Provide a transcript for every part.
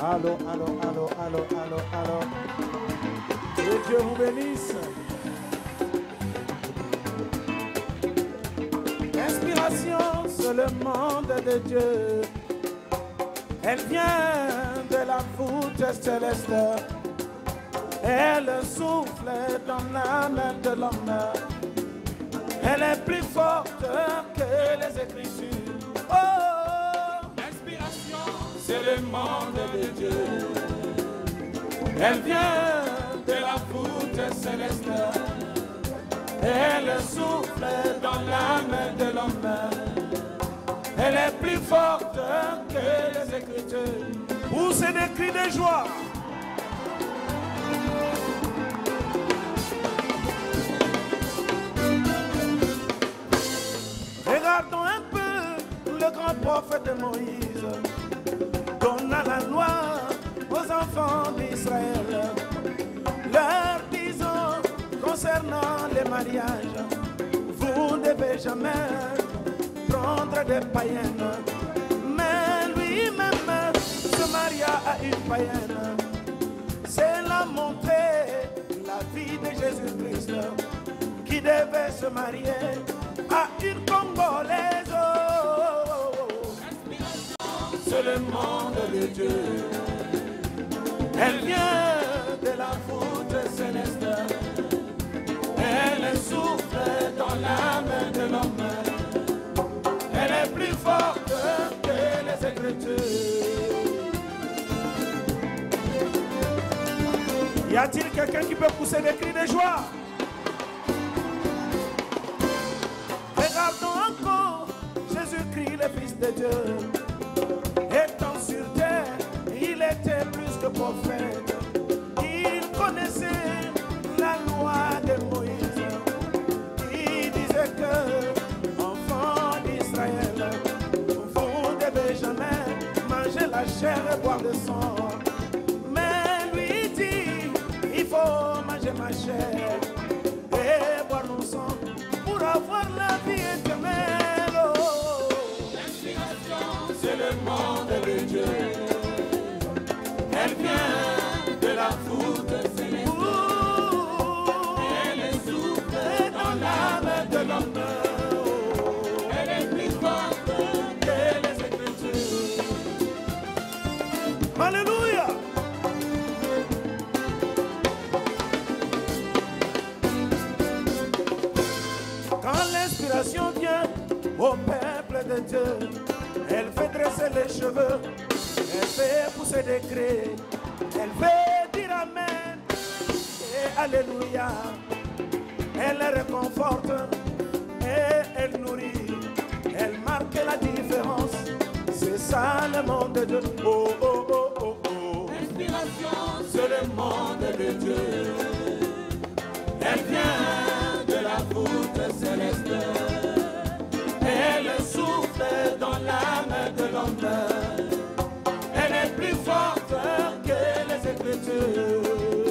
Allô, allô, allô, allô, allô, allô. Que Dieu vous bénisse. L'inspiration, c'est le monde de Dieu. Elle vient de la voûte céleste. Elle souffle dans l'âme de l'homme. Elle est plus forte que les Écritures. Oh, l'inspiration, c'est le monde de Dieu. Elle vient de la voûte céleste. Elle souffle dans l'âme de l'homme. Elle est plus forte que les Écritures. Poussez des cris de joie. Regardons un peu le grand prophète Moïse. Donna la loi aux enfants d'Israël. Leur disant concernant les mariages, vous ne devez jamais prendre des païennes. Mais lui-même se maria à une païenne. C'est la montée, la vie de Jésus-Christ qui devait se marier à une Congolaise. C'est le monde de Dieu. Elle vient de la voûte céleste. Elle souffle dans l'âme de l'homme. Elle est plus forte que les Écritures. Y a-t-il quelqu'un qui peut pousser des cris de joie? Regardons encore Jésus-Christ, le Fils de Dieu. Étant sur terre, il était plus que prophète. Il connaissait la loi de Moïse. Il disait que, enfants d'Israël, vous ne devez jamais manger la chair et boire le sang. Mais lui dit, il faut manger ma chair et boire mon sang pour avoir la vie éternelle. Oh, l'inspiration, c'est le monde de Dieu. Elle vient de la voûte céleste. Elle souffle dans l'âme de l'homme. Elle est plus forte que les Écritures. Alléluia. Quand l'inspiration vient au peuple de Dieu, elle fait dresser les cheveux, elle fait pousser des cris, elle fait dire Amen et Alléluia. Elle réconforte et elle nourrit, elle marque la différence. C'est ça le monde de Dieu. Oh, oh, oh, oh, oh. L'inspiration, c'est le monde de Dieu. Elle vient de la voûte céleste. Elle souffle dans l'âme de l'homme. Elle est plus forte que les Écritures.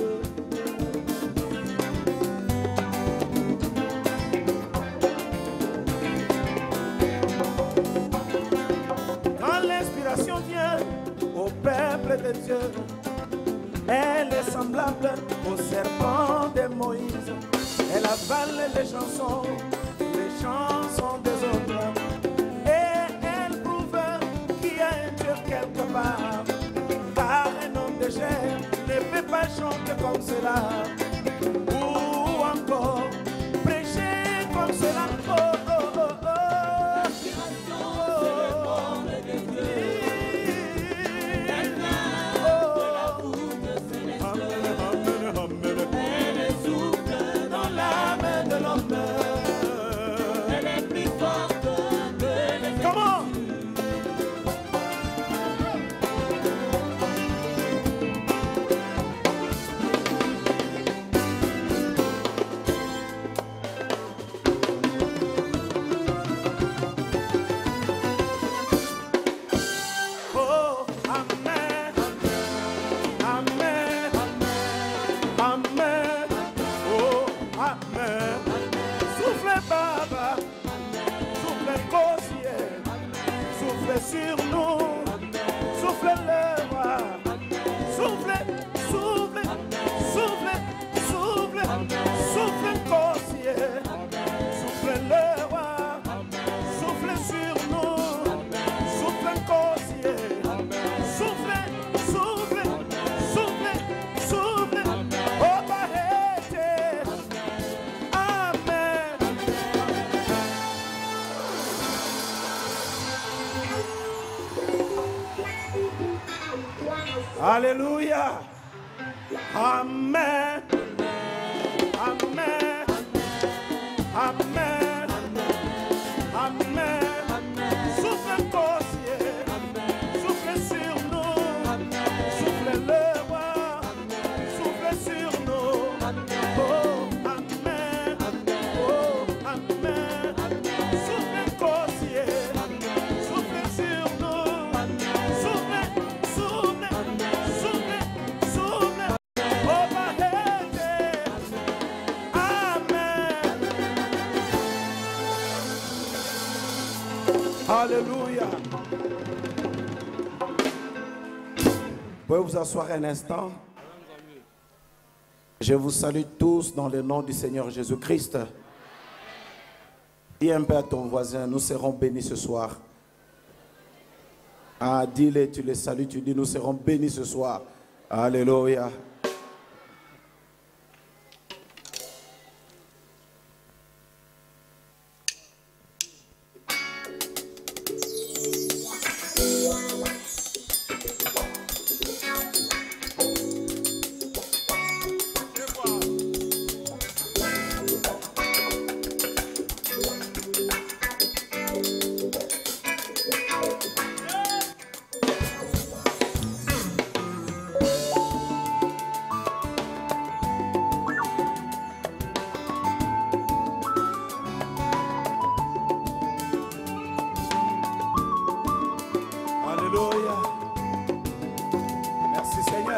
Quand l'inspiration vient au peuple de Dieu, elle est semblable au serpent de Moïse. Elle avale les chansons des autres. Et elle prouve qu'il y a un Dieu quelque part. Car un homme de chair ne peut pas chanter comme cela. Ou encore prêcher comme cela. Oh, oh, oh, oh. L'inspiration, c'est le monde de Dieu. Elle vient de la voûte céleste. Elle souffle dans l'âme de l'homme. Elle est plus forte que les Écritures. Comment? Oh, amen, amen, amen, oh, amen. Souffle Baba, souffle Gossier, souffle sur nous, souffle le roi, Alléluia. Amen. Amen. Amen. Amen. Souffle Kossier. Souffle sur nous. Souffle le roi. Souffle sur nous. Oh, amen. Oh, amen. Souffle Kossier. Souffle sur nous. Souffle, souffle, souffle, souffle. Oh, ma tête. Amen. Alléluia. Vous pouvez vous asseoir un instant. Je vous salue tous dans le nom du Seigneur Jésus-Christ. Dis un peu à ton voisin, nous serons bénis ce soir. Ah, dis-le, tu les salues, tu dis, nous serons bénis ce soir. Alléluia. Alléluia. Merci Seigneur.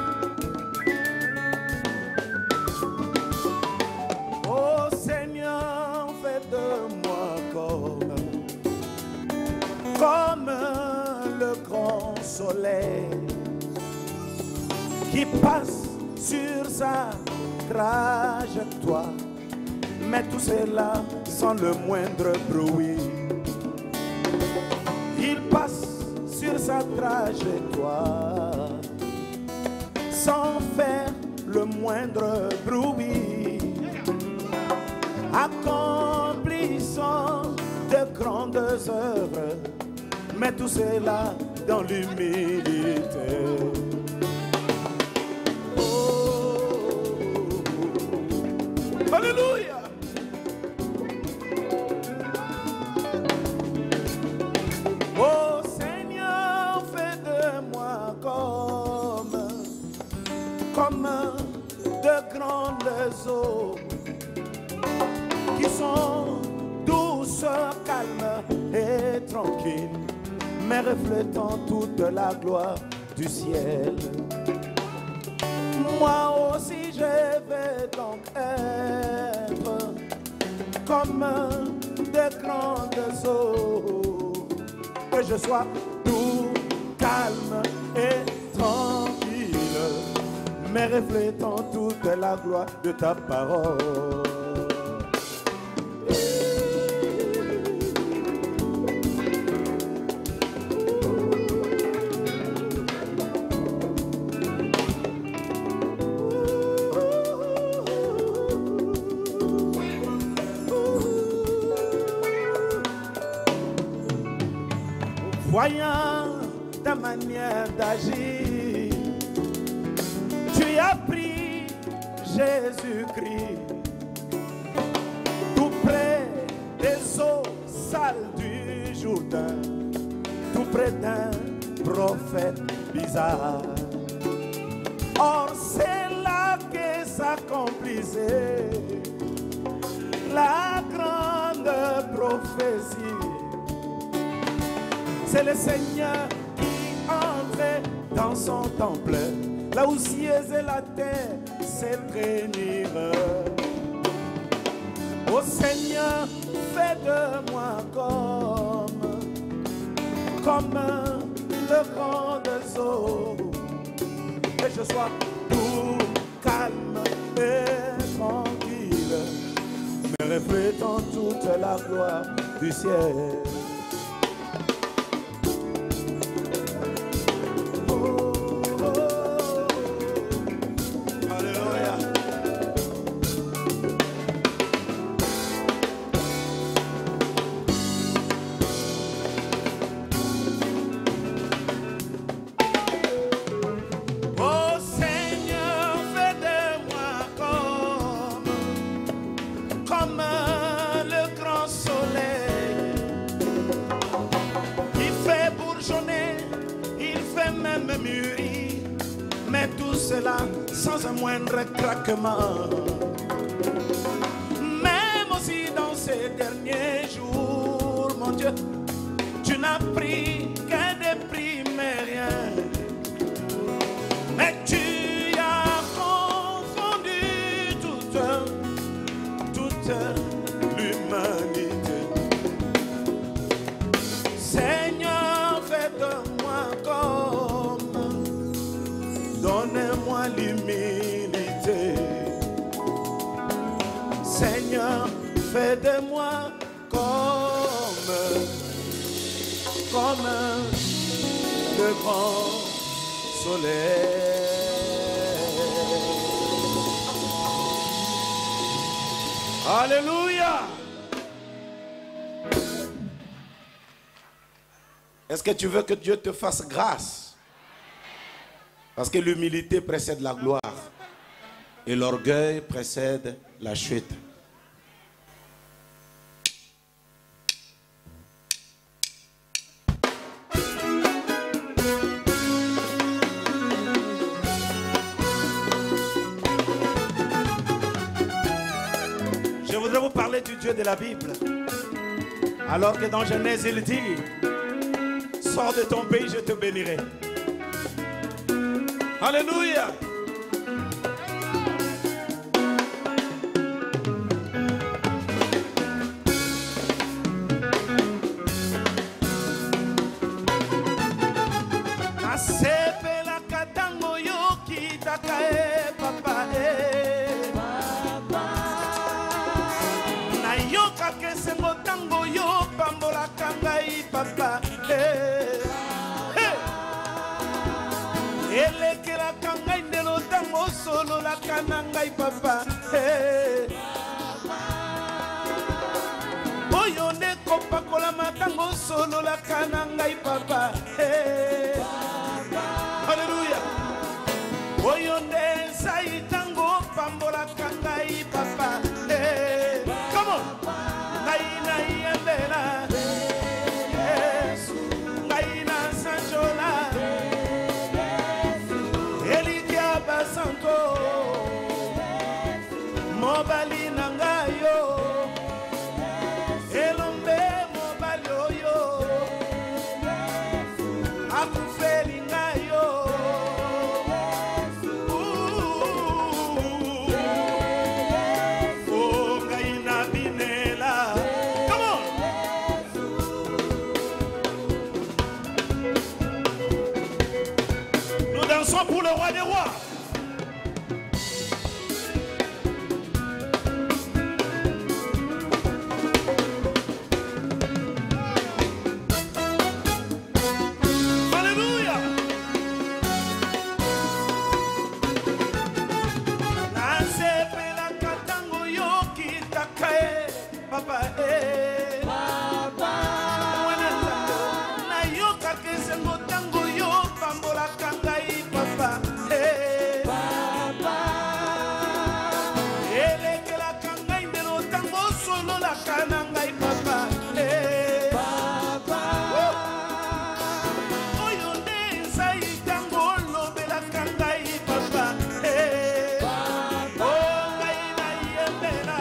Oh Seigneur, fais de moi comme le grand soleil qui passe sur sa trajectoire, mais tout cela sans le moindre bruit. Il passe sur sa trajectoire sans faire le moindre bruit, accomplissant de grandes œuvres, mais tout cela dans l'humilité. Oh, alléluia. Oh Seigneur, fais de moi comme de grandes eaux qui sont douces, calmes et tranquilles, mais reflétant toute la gloire du ciel. Moi aussi je vais donc être comme de grandes eaux, que je sois tout calme et tranquille, mais reflétant toute la gloire de ta parole. Voyant ta manière d'agir, tu as pris Jésus-Christ tout près des eaux sales du Jourdain, tout près d'un prophète bizarre. Or c'est là que s'accomplissait la grande prophétie. C'est le Seigneur qui entrait dans son temple, là où cieux et la terre s'étreignirent. Ô Seigneur, fais de moi comme le grand des eaux, que je sois tout calme et tranquille, mais reflétant toute la gloire du ciel. me mûrit, mais tout cela sans un moindre craquement. Même aussi dans ces derniers jours, mon Dieu, tu n'as pris qu'un des prix, mais rien. Mais tu as confondu toute l'humanité. Seigneur, fais de moi comme, donne-moi l'humilité. Seigneur, fais de moi comme le grand soleil. Alléluia. Est-ce que tu veux que Dieu te fasse grâce? Parce que l'humilité précède la gloire et l'orgueil précède la chute. Je voudrais vous parler du Dieu de la Bible. Alors que dans Genèse, il dit: sors de ton pays, je te bénirai. Alléluia. Nasepela katango yo kitakae papa nayoka kesengo tango yo pambola kangai papa elekela kangai ndelo tango solo la kanangai papa oyo ne kopakola matango solo la kanangai papa Alléluia. Oyo ne sai tango pambola kangai papa come on ngai nai embela ngai na sanjola Santo mobali nangayo elombe mobali oyo akufeli ngayo ngai na binela. Come on. Nous dansons pour le roi des rois. Papa, nayoka kesengo tango yo pambola kangai papa, elekela kangai ndelo tango solo la kanangai papa, oyo nde sai tango lobela kangai papa, ngai na yembela.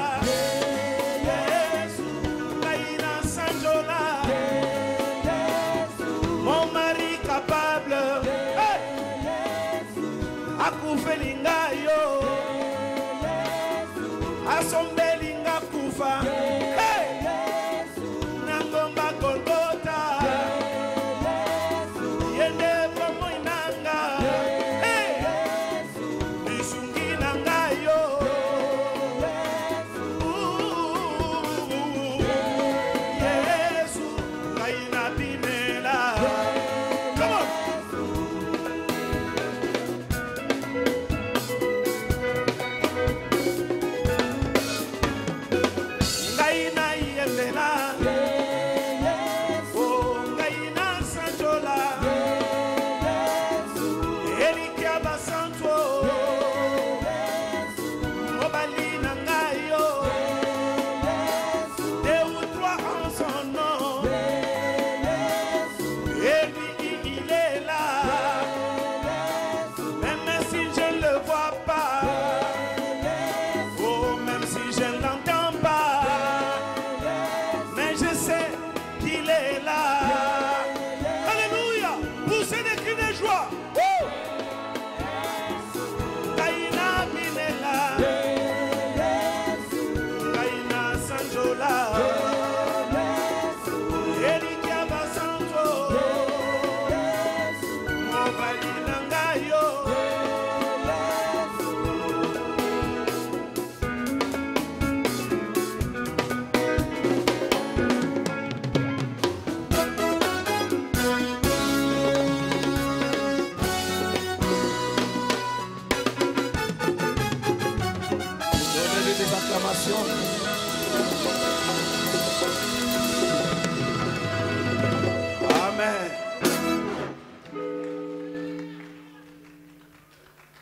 Mon mari capable, akufelinga yo, asombelinga kufa, nangomba Golgotha, yende bomo inanga, bisungi nanga yo.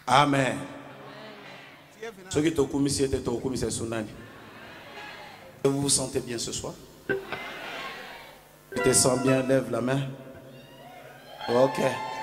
Amen. Ceux qui t'ont commis, c'est Sunani. Vous vous sentez bien ce soir? Tu te sens bien? Lève la main. Ok.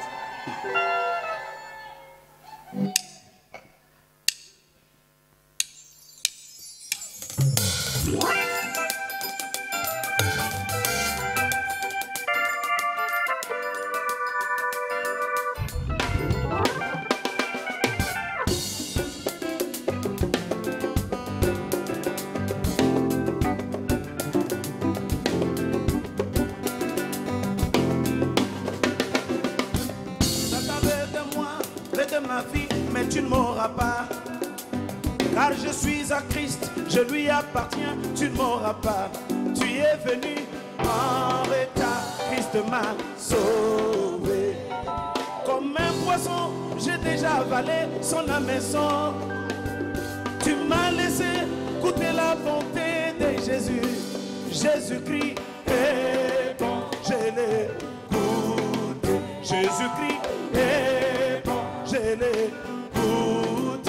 Car je suis à Christ, je lui appartiens, tu ne m'auras pas. Tu es venu en retard, Christ m'a sauvé. Comme un poisson, j'ai déjà avalé son hameçon. Tu m'as laissé goûter la bonté de Jésus. Jésus-Christ est bon, je l'ai goûté. Jésus-Christ est bon, je l'ai goûté.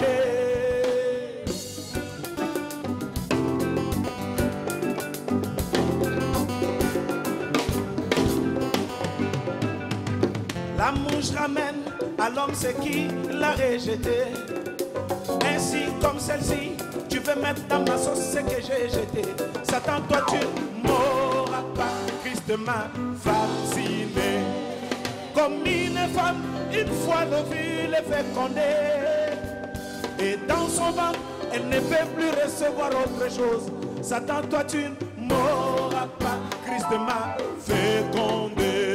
La mouche ramène à l'homme ce qui l'a rejeté. Ainsi comme celle-ci, tu veux mettre dans ma sauce ce que j'ai jeté. Satan, toi tu m'auras pas. Christ m'a fasciné. Comme une femme, une fois l'ovule est fécondé. Et dans son ventre, elle ne peut plus recevoir autre chose. Satan, toi tu ne m'auras pas. Christ m'a fécondé.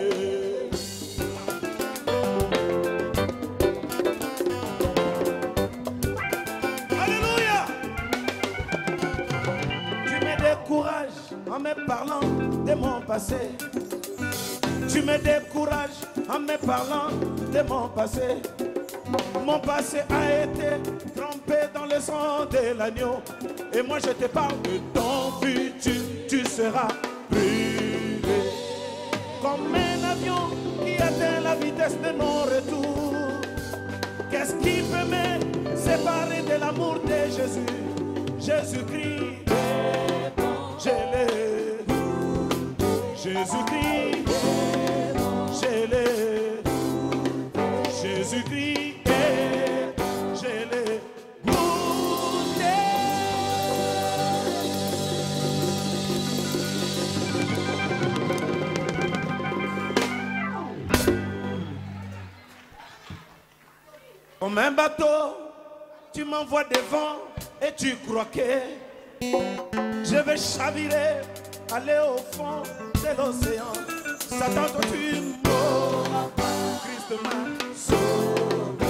En me parlant de mon passé, tu me décourages en me parlant de mon passé. Mon passé a été trempé dans le sang de l'agneau. Et moi je te parle de ton futur, tu seras brûlé. Comme un avion qui atteint la vitesse de non-retour. Qu'est-ce qui peut me séparer de l'amour de Jésus? Jésus-Christ. Je l'ai, Jésus-Christ, je l'ai, Jésus-Christ, je l'ai goûté. Comme un bateau, tu m'envoies devant et tu crois que je vais chavirer, aller au fond de l'océan. Satan, toi tu m'auras pas. Christ m'a sauvé.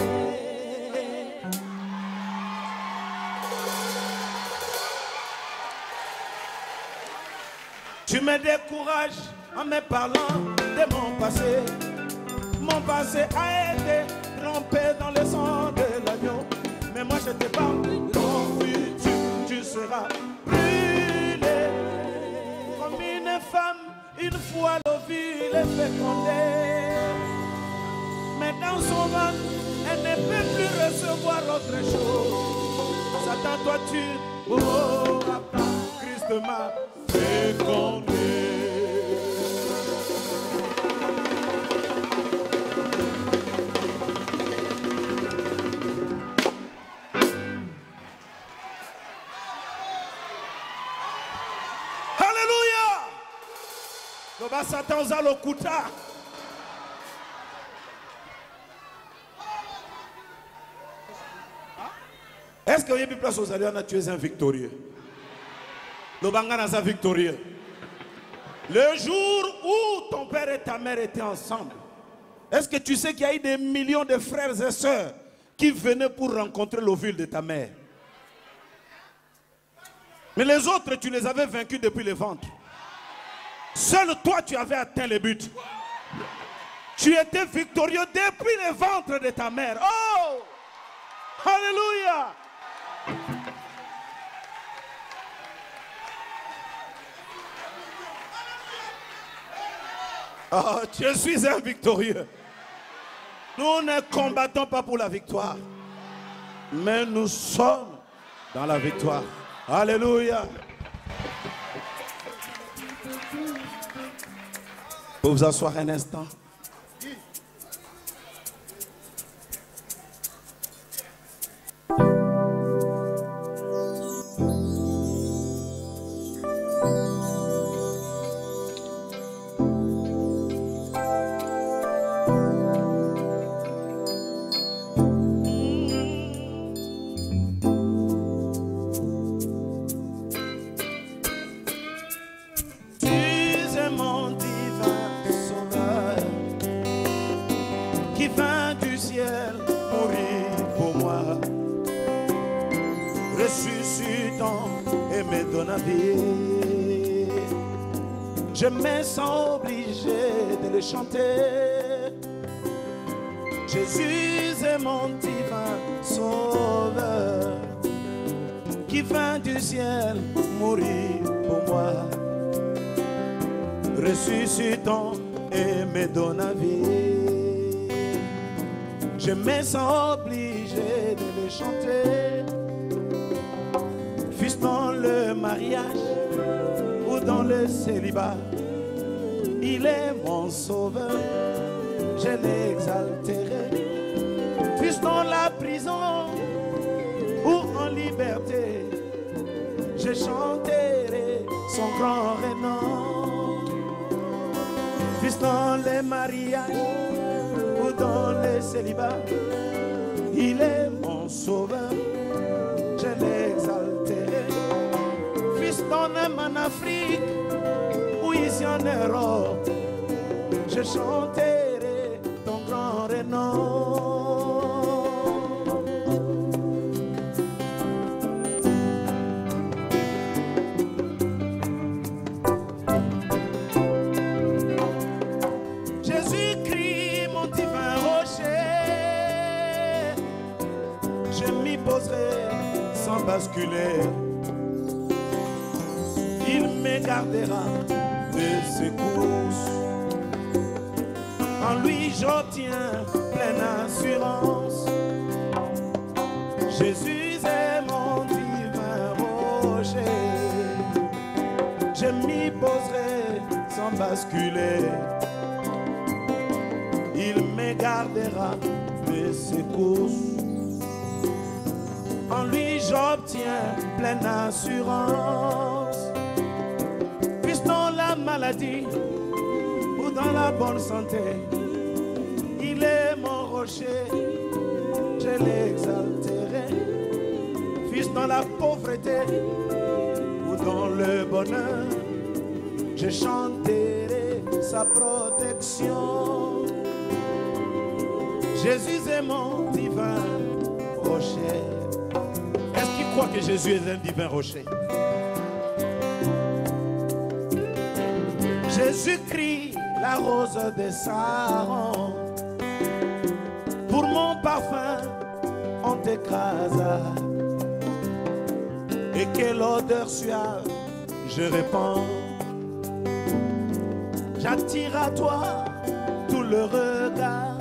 Tu me décourages en me parlant de mon passé. Mon passé a été trempé dans le sang de l'agneau. Mais moi je te parle de ton futur, tu seras brûlé. Comme une femme, une fois l'ovule est fécondé. Mais dans son ventre, elle ne peut plus recevoir autre chose. Satan, toi tu n'auras pas. Christ m'a fécondé. Satan za lokuta. Est-ce qu'il y a une place aux alliés? Tu es un victorieux. Le bangana est victorieux. Le jour où ton père et ta mère étaient ensemble, est-ce que tu sais qu'il y a eu des millions de frères et sœurs qui venaient pour rencontrer l'ovule de ta mère? Mais les autres, tu les avais vaincus depuis le ventre. Seul toi, tu avais atteint le but. Tu étais victorieux depuis le ventre de ta mère. Oh! Alléluia! Oh, je suis un victorieux. Nous ne combattons pas pour la victoire, mais nous sommes dans la victoire. Alléluia. Vous vous asseoir un instant. Je me sens obligé de le chanter. Jésus est mon divin sauveur, qui vint du ciel mourir pour moi, ressuscitant et me donne la vie. Je me sens obligé de le chanter, fût-ce dans le mariage ou dans le célibat. Il est mon sauveur, je l'exalterai. Fût-ce dans la prison ou en liberté, je chanterai son grand renom. Fût-ce dans le mariage ou dans le célibat, il est mon sauveur, je l'exalterai. Fût-ce même en Afrique ou ici en Europe, je chanterai ton grand renom. Jésus-Christ, mon divin rocher, je m'y poserai sans basculer. Il me gardera de secousses. En lui j'obtiens pleine assurance. Jésus est mon divin rocher. Je m'y poserai sans basculer. Il me gardera de secousses. En lui j'obtiens pleine assurance. Puisque dans la maladie ou dans la bonne santé, il est mon rocher, je l'exalterai. Fût-ce dans la pauvreté ou dans le bonheur, je chanterai sa protection. Jésus est mon divin rocher. Est-ce qu'il croit que Jésus est un divin rocher? Jésus-Christ, la rose de Saron, pour mon parfum, on t'écrasa. Et quelle odeur suave je répands. J'attire à toi tout le regard.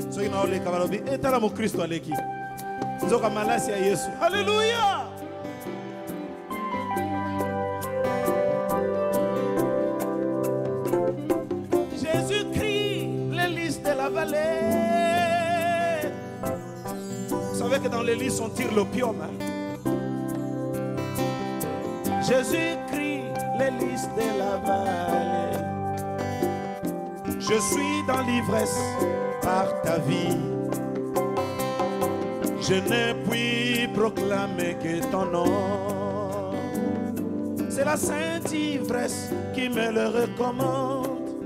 Alléluia. Jésus-Christ, l'hélice de la vallée. Vous savez que dans l'hélice on tire l'opium, hein? Jésus-Christ, l'hélice de la vallée. Je suis dans l'ivresse par ta vie. Je ne puis proclamer que ton nom. C'est la sainte ivresse qui me le recommande.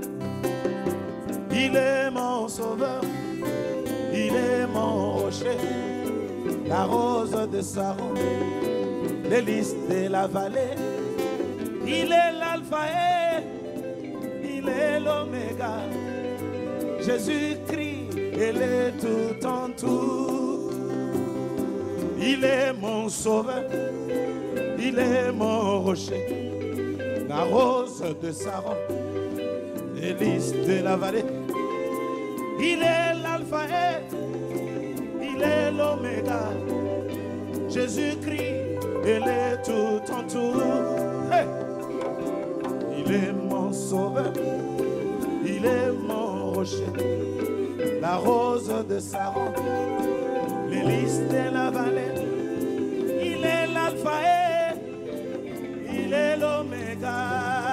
Il est mon sauveur, il est mon rocher, la rose de Saron, l'hélice de la vallée. Il est l'alpha et il est l'oméga. Jésus-Christ, il est tout en tout. Il est mon sauveur, il est mon rocher, la rose de Saron, l'hélice de la vallée. Il est l'alpha et il est l'oméga. Jésus-Christ, il est tout en tout. Hey! Il est mon sauveur, il est mon rocher, la rose de Saron, l'hélice de la vallée. Il est l'alpha et il est l'oméga.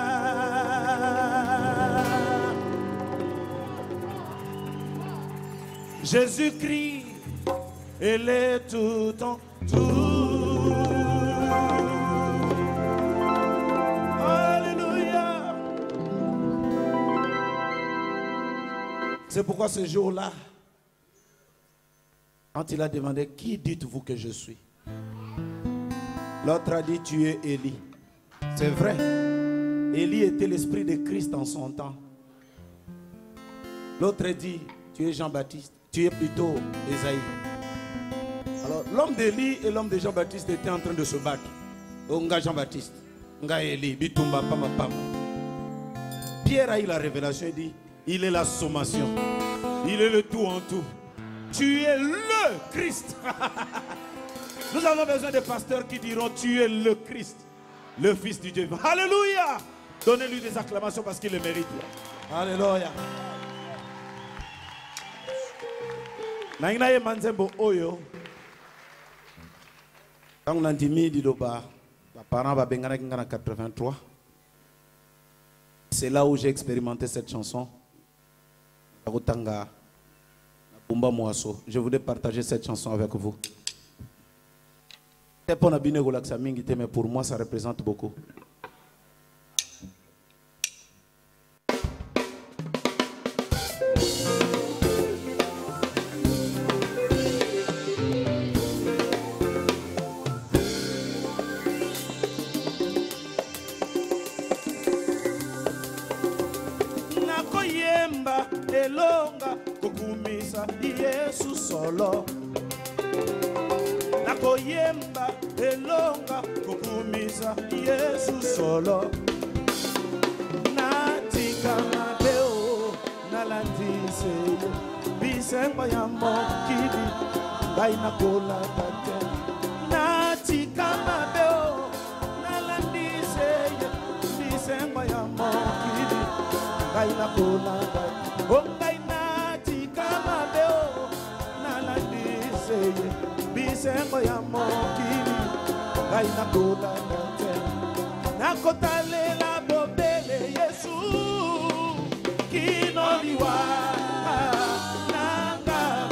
Jésus-Christ, il est tout en tout. Alléluia. C'est pourquoi ce jour-là, quand il a demandé, qui dites-vous que je suis? L'autre a dit, tu es Élie. C'est vrai. Élie était l'esprit de Christ en son temps. L'autre a dit, tu es Jean-Baptiste. Tu es plutôt Esaïe. Alors, l'homme d'Élie et l'homme de Jean-Baptiste étaient en train de se battre. Nga Jean-Baptiste, Nga Élie, Bitumba, Pama, Pama. Pierre a eu la révélation et dit, il est la sommation. Il est le tout en tout. Tu es le Christ. Nous avons besoin de pasteurs qui diront, tu es le Christ, le Fils du Dieu. Alléluia. Donnez-lui des acclamations parce qu'il le mérite. Alléluia. Naïnaye manzembo oyo. Quand on a dit midi loba, mes parents va bengana en 83. C'est là où j'ai expérimenté cette chanson. Je voulais partager cette chanson avec vous. Mais pour moi, ça représente beaucoup. Elonga kukumisa Yesu solo. Nakoyemba elonga kukumisa Yesu solo. Natika mabeo nalandise bisemba ya mokidi baina kola tate. Natika mabeo nalandise bisemba ya mokidi baina kola tate. Ongainati kama deo nalandise bisembo ya mokili gaina kola nate nakotalela bobele Yesu kinoliwa nanga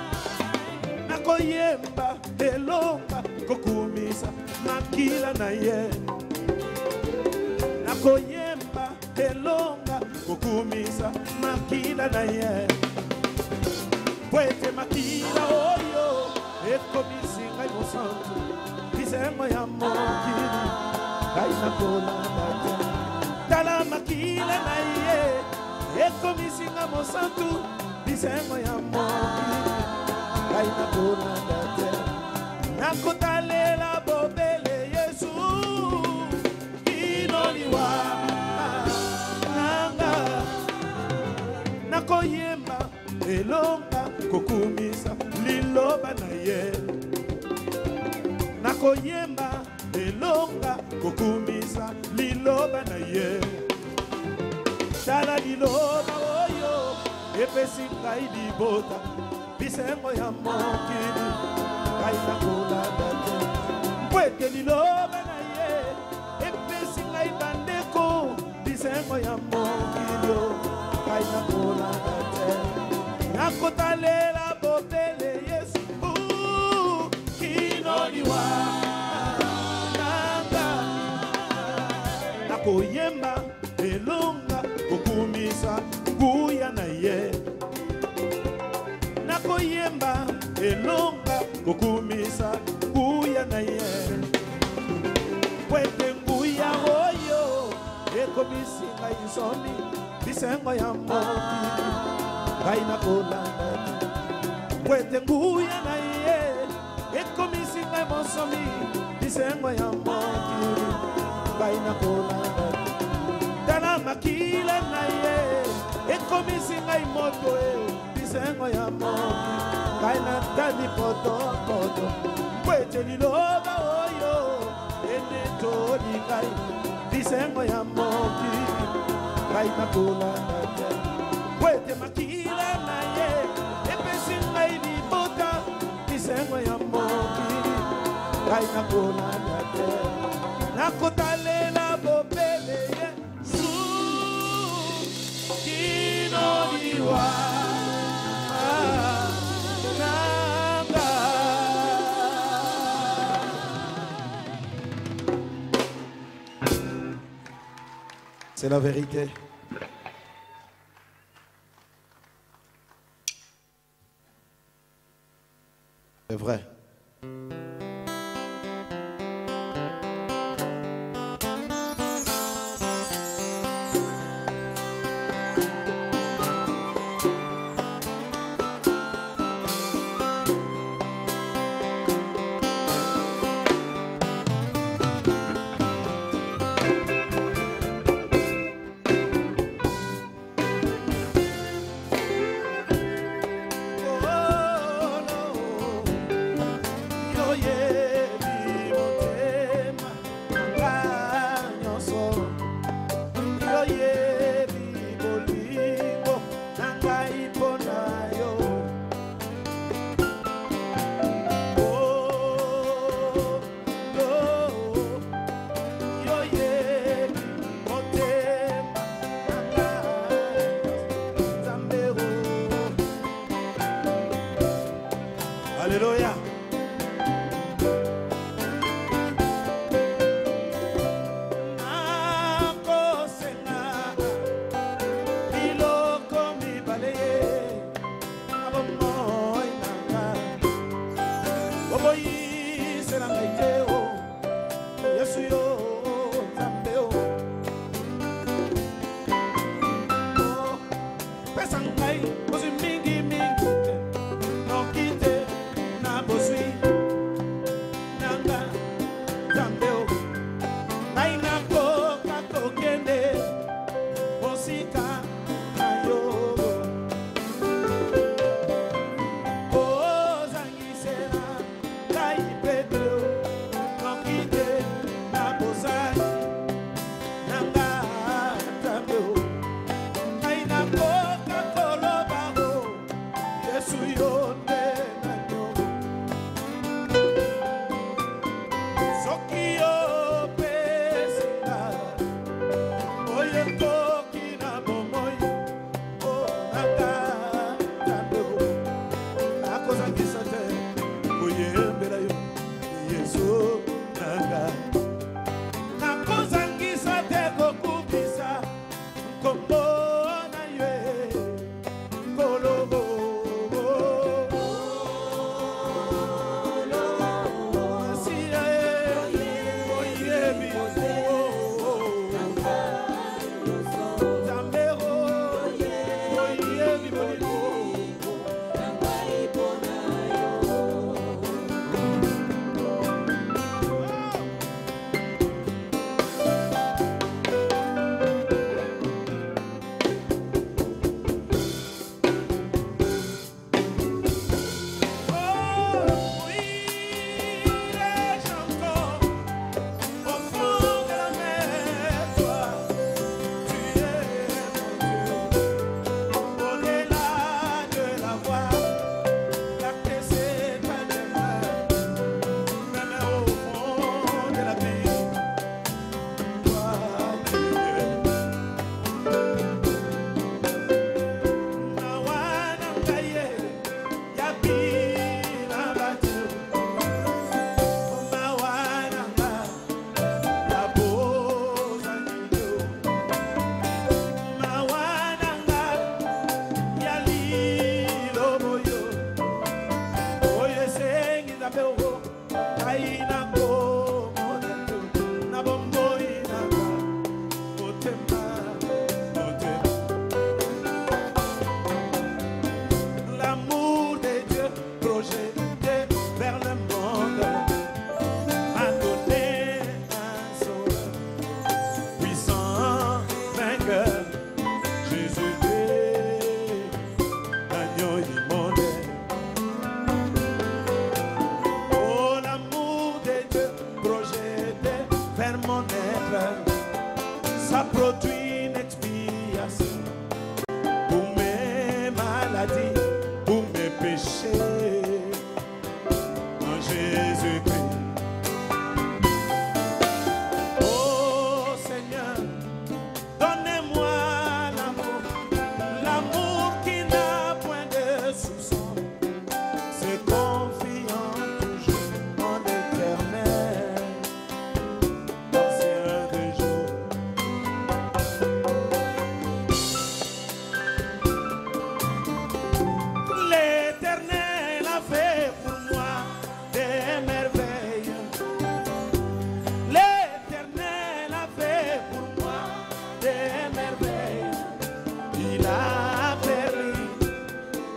nakoyemba elonga kokumisa makila na ye nakoyemba elonga kukumisa makila na ye Pwete makila oyo ekomisi ngai mosantu bisembo ya mokili ngai nakola nate tala makila na ye ekomisi ngai mosantu bisembo ya mokili ngai nakola nate nakotalela bobele Yesu inoliwa nakoyemba elonga kokumisa liloba na ye nakoyemba elonga kokumisa liloba na ye tala liloba oyo epesi ngai libota bisembo ya mokili ngai nakola nate mpwete liloba na ye epesi ngai bandeko bisembo ya mokili kaina kola nate nakotalela bobele Yesu kinoliwa nanga nakoyemba elonga kokumisa nguya na ye nakoyemba elonga kokumisa nguya na ye pwete nguya oyo ekomisi ngai nsoni bisembo ya mokili ngai nakola nate pwete nguya na ye ekomisi ngai monsomi bisembo ya mokili ngai nakola nate tala makila na ye ekomisi ngai moto bisengo ya moki ngai natali potopoto kwete liloba oyo ene toli ngai bisengo ya moki ngai nakolanda te kwete makila na ye epesi ngai libota bisengo ya moki ngai nakolanda te nakotalela bobele ye kinodiwa nanga. C'est la vérité. C'est vrai. Alléluia. Oh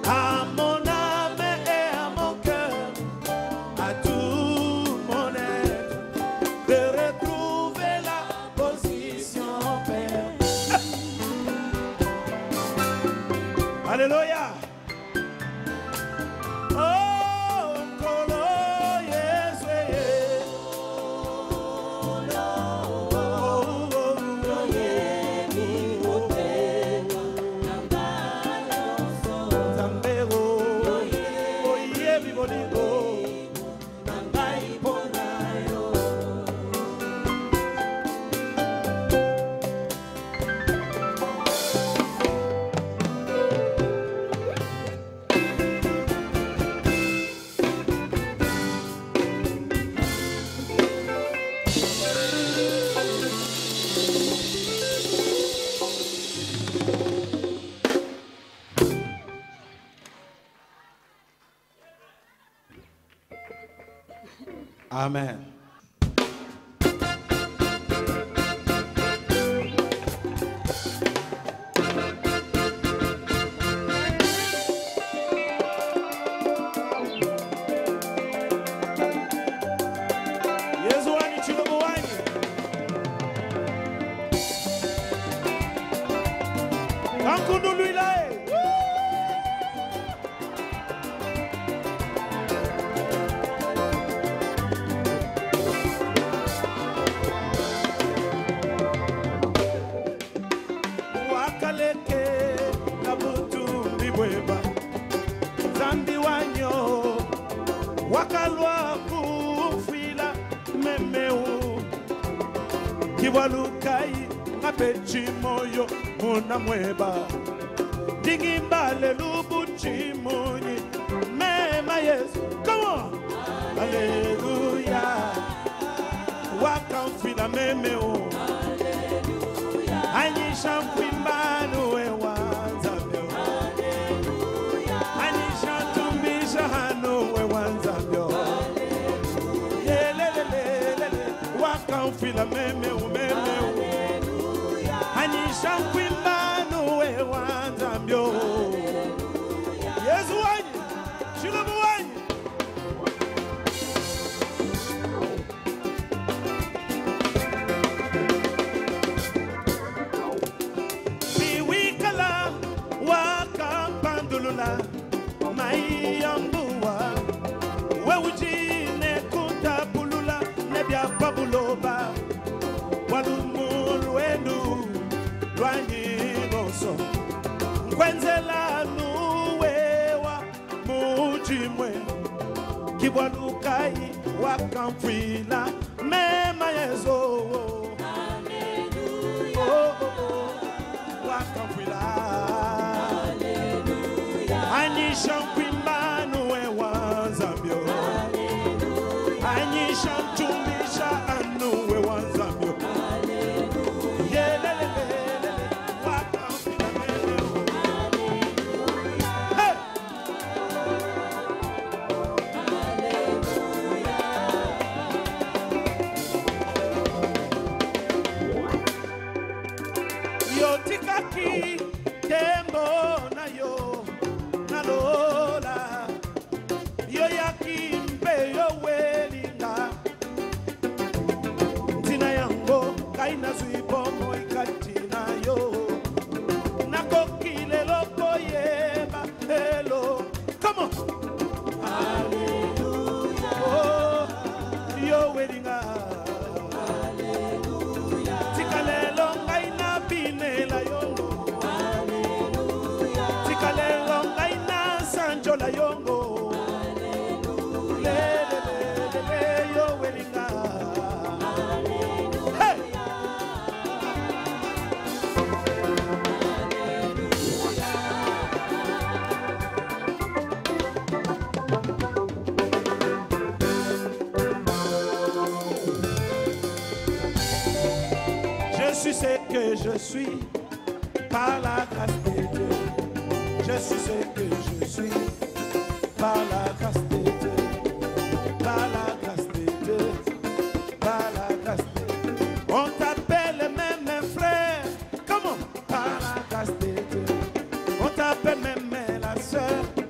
à mon âme et à mon cœur, à tout mon être, de retrouver la position, Père. Alléluia. Oh, Kolo, yes, yes. Amen. Yesu wani chilobo wani. Kankundu luilae. Zambi wanyo wakalwa kufila memeu kiwalukai ngapechi moyo muna mweba dingimbale lubuchi muni mema Yesu. Come on. Hallelujah. Wakamfila memeu anyisha mkwimbanu ewa fila meme umeme anisha mkwimbano we wanzambyo Yesu wanyi shilobu wanyi biwikala wakampandulula maiyambuwa wewujine kutabulula nebya pabuloba walumulwenu lwanyiloso nkwenzela nuwewa mujimwe kibwalukai wakamfila mema Yesu. Hallelujah. Oh, oh, oh. Wakamfila. Hallelujah. Anyisha mkwimbanu wewa zambyo. Hallelujah. Anyisha mtumisha anu wewa zambyo. Hallelujah. Yelelelele. Wakamfila meme. Hallelujah. Hey. Yotikaki tembo na yo na lola yo yakimbe yo welinga tina yango kaina suibomo ikatina yo nakokile loko yeba hello. Come on. Hallelujah. Oh, yo welinga. Hallelujah. Tikalelo ngaina binela yongo. Hallelujah. Tikalelo ngaina sanjo la yongo. Hallelujah. Le yo welinga. Hallelujah. Hey. Je suis ce que je suis par la grâce de Dieu. Je suis ce que je suis par la grâce de Dieu. Par la grâce de Dieu. Par la grâce de Dieu. On t'appelle même frère. Comment? Par la grâce de Dieu. On t'appelle même la sœur.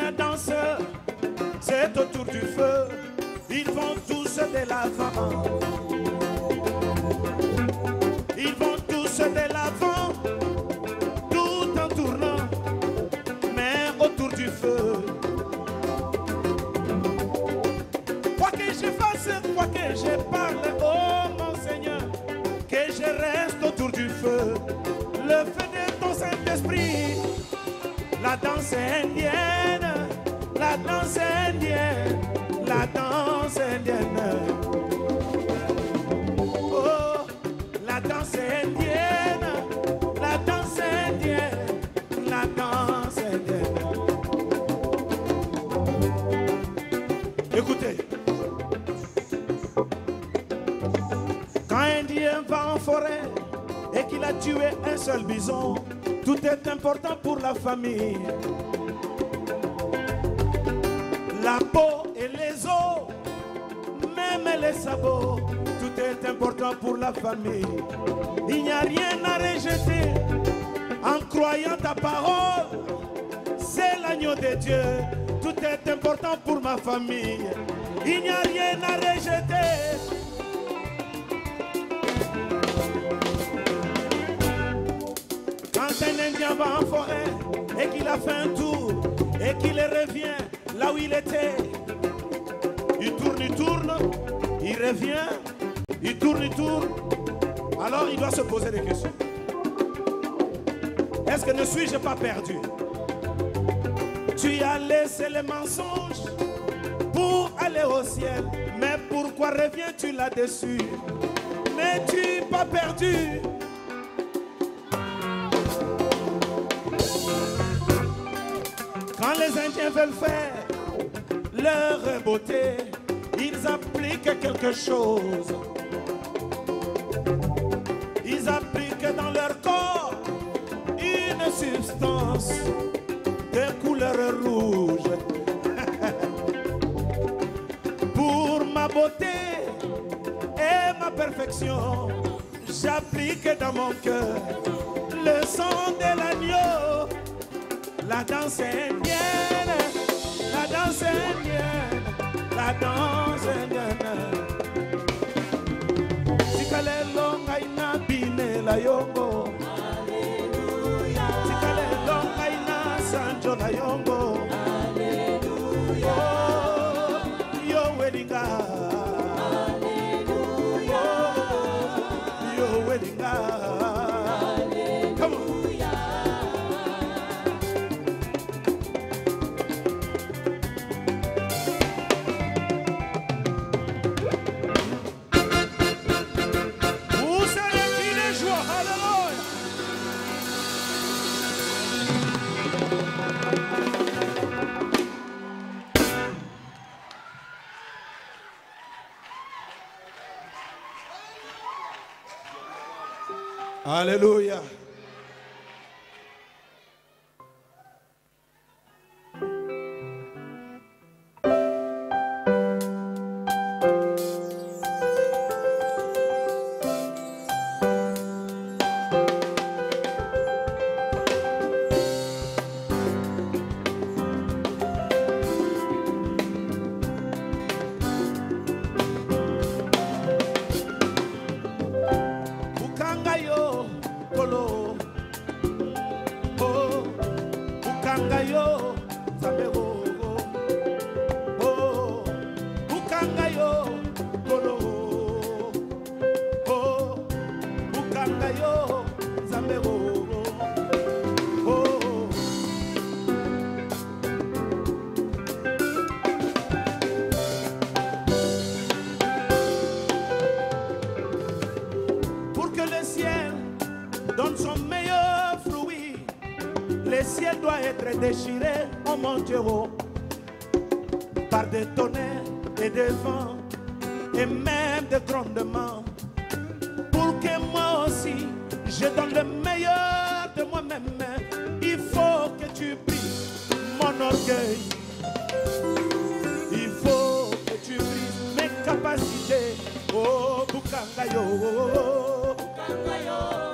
les danseurs, c'est autour du feu. Ils vont tous de l'avant. Ils vont tous de l'avant, tout en tournant, mais autour du feu. Quoi que je fasse, quoi que je parle, oh mon Seigneur, que je reste autour du feu. Le feu de ton Saint-Esprit, la danse indienne, la danse indienne, la danse indienne. Oh, la danse indienne, la danse indienne, la danse indienne. Écoutez, quand un Indien va en forêt et qu'il a tué un seul bison, tout est important pour la famille. La peau et les os, même les sabots, tout est important pour la famille. Il n'y a rien à rejeter en croyant ta parole. C'est l'agneau de Dieu, tout est important pour ma famille. Il n'y a rien à rejeter. Quand un Indien va en forêt et qu'il a fait un tour et qu'il revient là où il était, il tourne, il revient, il tourne. Alors il doit se poser des questions. Est-ce que ne suis-je pas perdu? Tu as laissé les mensonges pour aller au ciel, mais pourquoi reviens-tu là-dessus? N'es-tu pas perdu? Quand les Indiens veulent faire leur beauté, ils appliquent quelque chose. Ils appliquent dans leur corps une substance de couleur rouge. Pour ma beauté et ma perfection, j'applique dans mon cœur le sang de l'agneau. La danse indienne, la danse indienne, la danse indienne. Tikalelo ngaina bine la yongo. Alléluia. Tikalelo ngaina sanjo la yongo. Alléluia. Oh, yo weddinga. Alléluia. Oh, yo weddinga. Come on. Alléluia. Déchiré, oh mon Dieu, par des tonnerres et des vents et même des grondements, pour que moi aussi je donne le meilleur de moi-même. Il faut que tu brises mon orgueil, il faut que tu brises mes capacités. Oh Bukangayo, Bukangayo.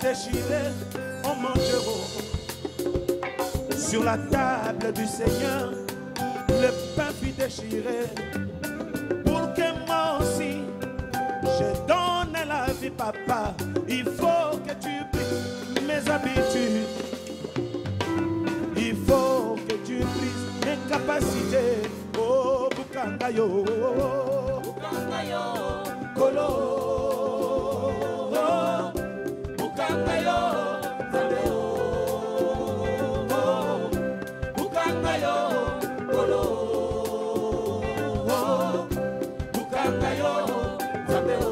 déchiré, on mangera. Sur la table du Seigneur, le pain fut déchiré. Pour que moi aussi, je donne la vie, papa. Il faut que tu brises mes habitudes. Il faut que tu brises mes capacités. Oh, Bukangayo, Bukangayo, Kolo, Bukangayo, Zabeo, Bukangayo, Kolo, Bukangayo, Zabeo.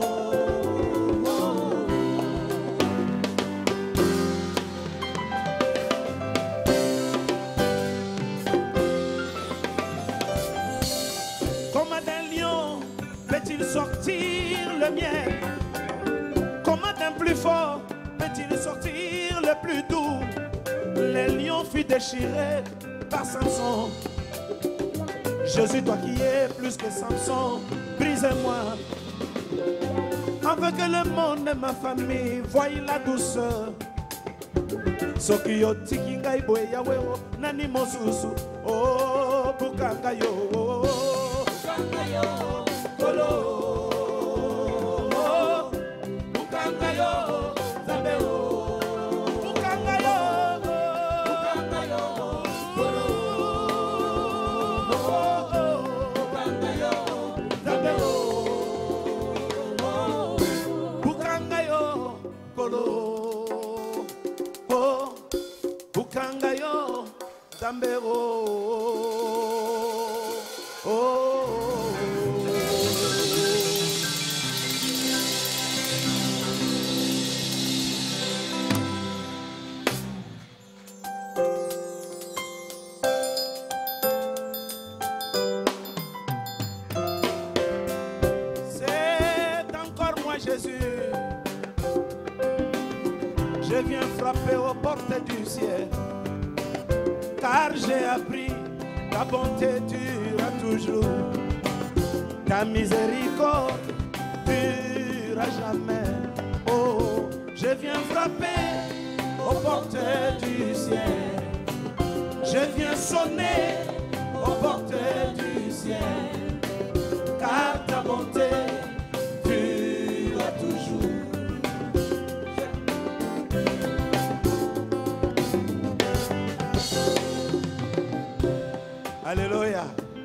Peut-il sortir le miel? Comment d'un plus fort peut-il sortir le plus doux? Les lions furent déchirés par Samson. Jésus, toi qui es plus que Samson, brise-moi. Afin que le monde et ma famille voient la douceur. Sokiyo tikinga iboe yawewo nani mosusu. Oh, Bukangayo, Bukangayo. Kolo, Bukangayo, Zabeo, Bukangayo, Bukangayo, Kolo, Bukangayo, Zabeo, Bukangayo, Kolo, Bukangayo, Zabeo. Jésus, je viens frapper aux portes du ciel, car j'ai appris ta bonté dure toujours, ta miséricorde dure à jamais. Oh, je viens frapper aux portes du ciel, je viens sonner aux portes du ciel, car ta bonté toujours. Alléluia.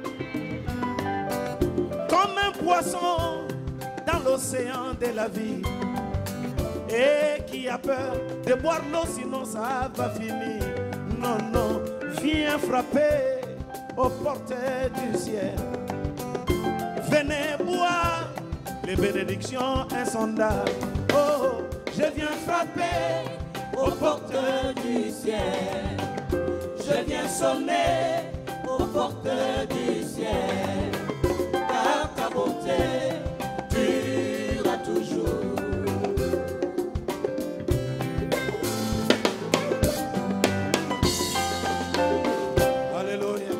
Comme un poisson dans l'océan de la vie et qui a peur de boire l'eau sinon ça va finir. Non, non, viens frapper aux portes du ciel. Venez boire les bénédictions insondables. Oh, je viens frapper aux portes du ciel. Je viens sonner aux portes du ciel. Car ta bonté durera toujours. Alléluia.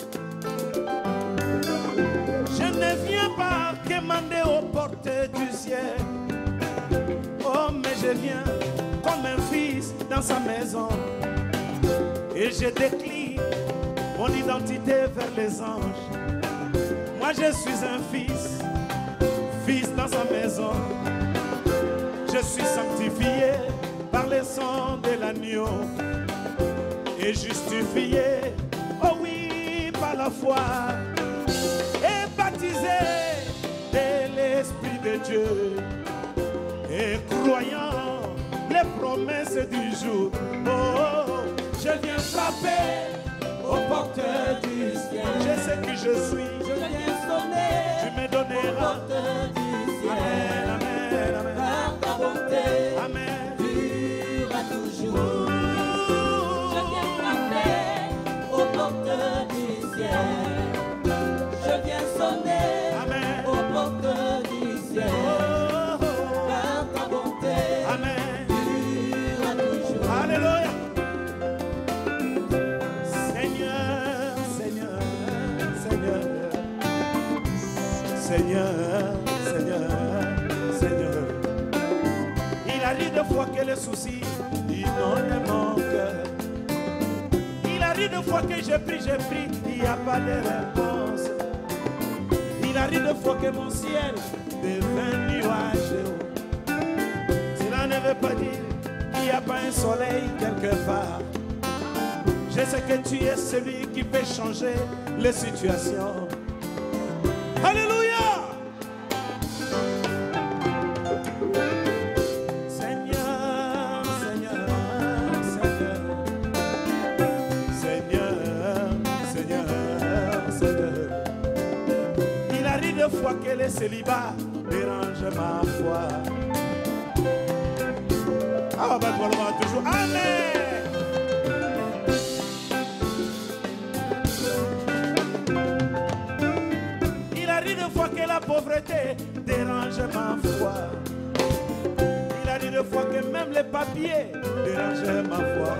Je ne viens pas quémander aux portes du ciel. Oh, mais je viens comme un fils dans sa maison. Et je décline mon identité vers les anges. Moi je suis un fils, fils dans sa maison. Je suis sanctifié par le sang de l'agneau. Et justifié, oh oui, par la foi. Et baptisé de l'Esprit de Dieu. Et croyant les promesses du jour. Oh, je viens frapper aux portes du ciel. Je sais qui je suis. Je viens sonner. Tu me donneras. Aux portes du ciel. Amen, amen, amen. Par ta bonté. Amen. Durera toujours. Je viens frapper aux portes du ciel. Je viens sonner. Amen. Aux portes du ciel. Par ta bonté. Amen. Durera toujours. Alléluia. Seigneur, Seigneur, soucis inondent mon cœur. Il arrive de fois que je prie, il n'y a pas de réponse. Il arrive de fois que mon ciel devient nuageux. Cela ne veut pas dire qu'il n'y a pas un soleil quelque part. Je sais que tu es celui qui peut changer les situations. Alléluia! Seigneur, Seigneur, Seigneur, Seigneur, Seigneur, Seigneur. Il arrive des fois que le célibat dérange ma foi. Ah, ben toi, toujours. Amen! Que la pauvreté dérange ma foi. Il a dit deux fois que même les papiers dérangeaient ma foi.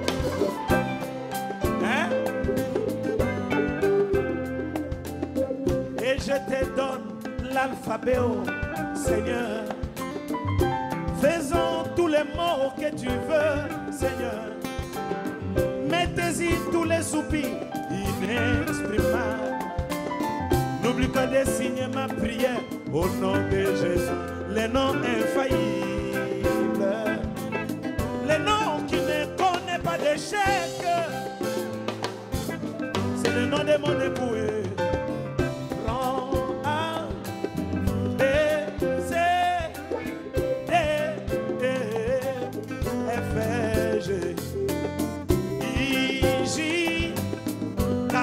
Hein? Et je te donne l'alphabet, oh Seigneur. Faisons tous les mots que tu veux, Seigneur. Mettez-y tous les soupirs inexprimables. N'oublie pas de signer ma prière au nom de Jésus, les noms infaillibles, les noms qui ne connaissent pas d'échec. C'est le nom de mon époux. Prends un B, C, D, E, F, G, I, J, K,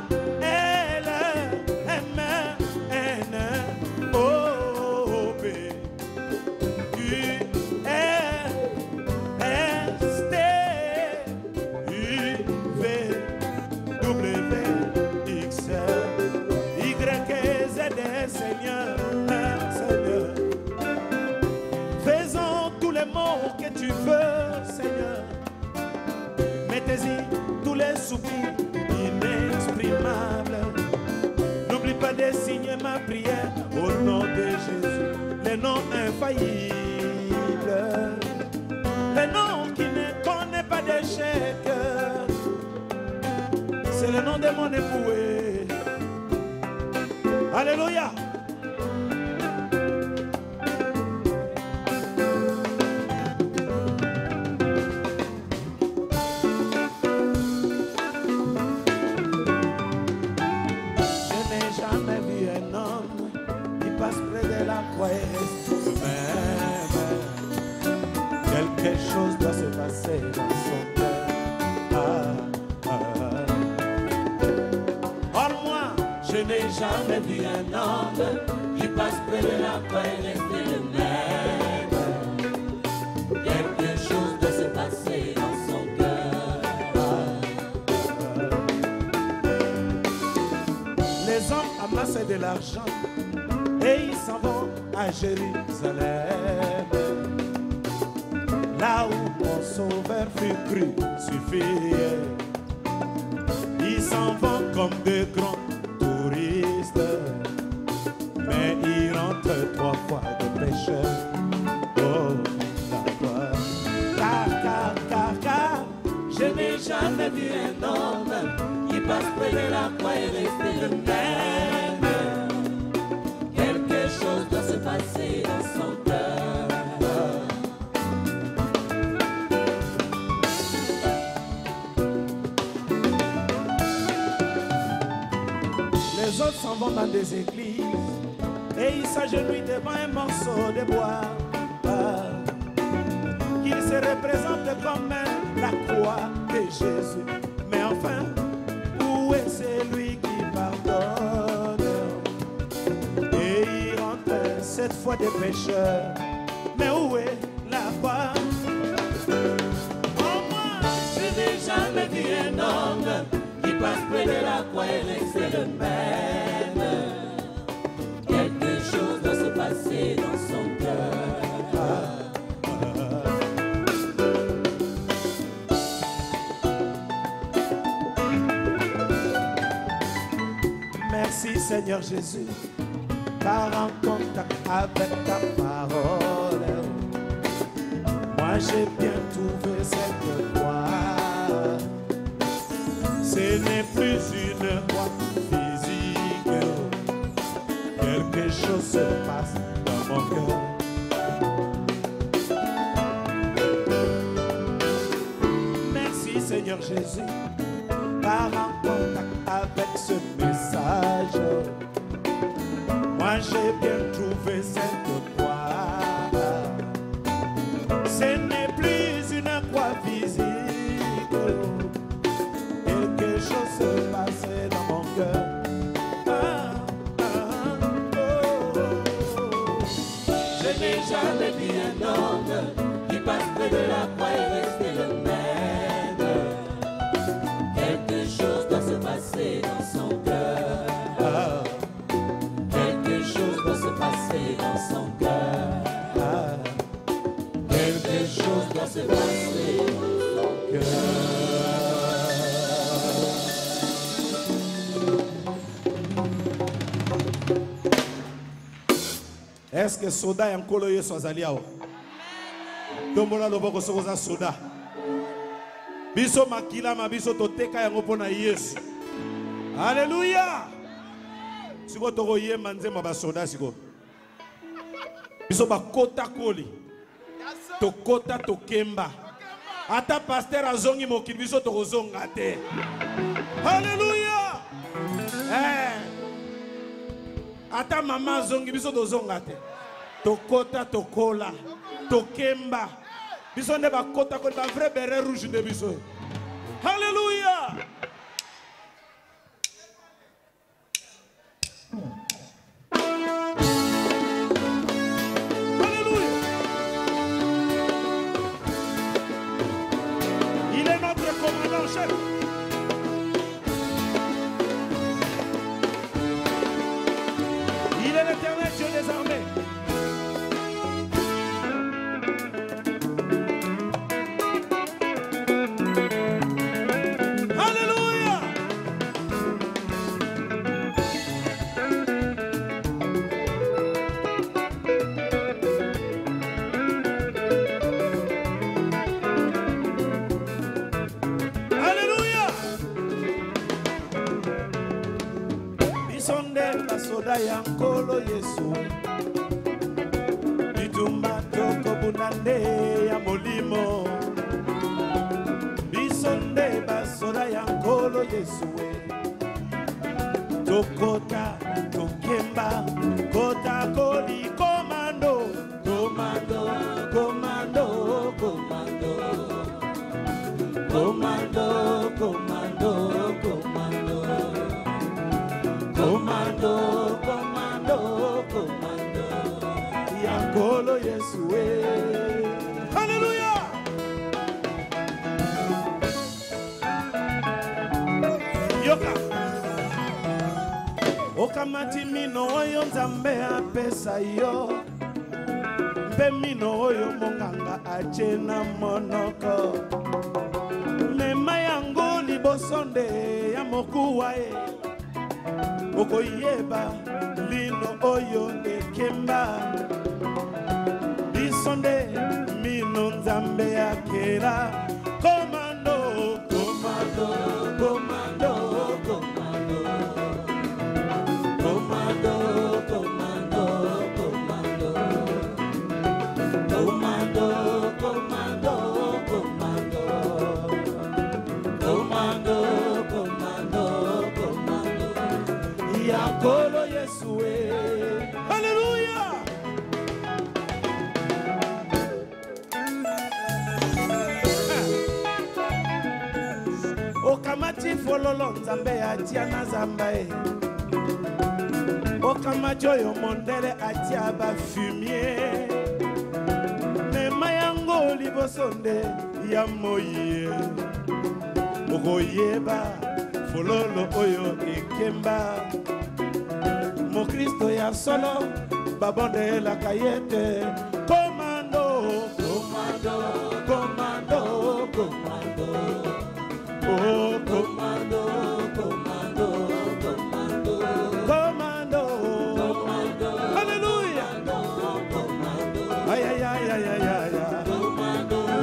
que tu veux, Seigneur. Mettez-y tous les soupirs inexprimables. N'oublie pas de signer ma prière au nom de Jésus, les noms infaillibles, les noms qui ne connaissent pas d'échec. C'est le nom de mon époux. Alléluia. Quelque chose doit se passer dans son cœur. Or moi, je n'ai jamais vu un homme qui passe près de la croix et rester le même. Quelque chose doit se passer dans son cœur. Les hommes amassent de l'argent et ils s'en vont à Jérusalem, là où mon sauveur fut crucifié. Ils s'en vont comme de grands touristes, mais ils rentrent 3 fois de pécheurs. Oh, car, je n'ai jamais vu un homme qui passe près de la croix et rester le même. Quelque chose doit se passer dans son cœur. Les autres s'en vont dans des églises et ils s'agenouillent devant un morceau de bois qui se représente comme la croix de Jésus. Mais enfin, où est celui qui pardonne? Et il rentre cette fois des pécheurs. Mais où est la foi? Oh, moi, je n'ai jamais vu un homme qui passe près de la croix et reste le même. Quelque chose doit se passer dans son cœur. Merci Seigneur Jésus, car en contact avec ta parole, moi Moi j'ai bien trouvé cette croix. Ce n'est plus une croix physique. Quelque chose se passe dans mon cœur. Merci Seigneur Jésus, par un contact avec ce message. Moi j'ai bien trouvé cette croix. Ce n'est plus une croix physique. Quelque chose se passe dans mon cœur. Je n'ai jamais vu un homme qui passe près de la croix et rester le même. Quelque chose doit se passer dans son cœur. Quelque chose doit se passer dans son cœur. Quelque chose doit se passer dans son cœur. Est-ce que soda est encore là sur Zaliao? Tombola loboko sokoza soda. Biso makila ma biso toteka yango pona Yesu. Alléluia. Siko toko ye manzema ba soda siko. Biso ba kota koli. To kota to kemba. Ata pasteur azongi mokili biso toko zonga te. Alléluia. Ata mama zongi biso to zonga te. To kota to kola. To kemba. Biso ne ba kota ko ba vrai beret rouge de biso. Alléluia. Alléluia. Il est notre commandant chef. Il est l'Éternel Dieu des armées. Alléluia. Alléluia. Bisonde basoda ya nkolo Yesu. Bitumba toko bunande ya molimo. Bisonde basoda ya nkolo Yesu. Tokota tokemba kota koli komando. Komando, komando, komando. Komando, komando, komando. Komando, komando, komando. Yankolo Yesue. Alléluia. Yoka. Okamati mino oyo nzambe apesa yo. Mpe mino oyo monganga achena monoko. Mema yango libosonde ya mokuwa e. Okoyeba lino oyo ekemba. Bisonde mino nzambe akera. Komando, komando, komando, komando. Komando, komando, komando. Komando, komando, komando. Komando, komando, komando. Yakolo Yesue. Alléluia. Okamati fololo nzambe atia na zambae. Okamati oyo mondele atia ba fumier. Mema yango libosonde ya moye. Okoyeba fololo oyo ekemba. Mo Kristo ya solo babonde la kayete. Komando, komando, komando, komando. Oh, komando, komando, komando. Komando, komando. Alléluia. Komando. Ay, ay, ay, ay, ay, ay. Komando,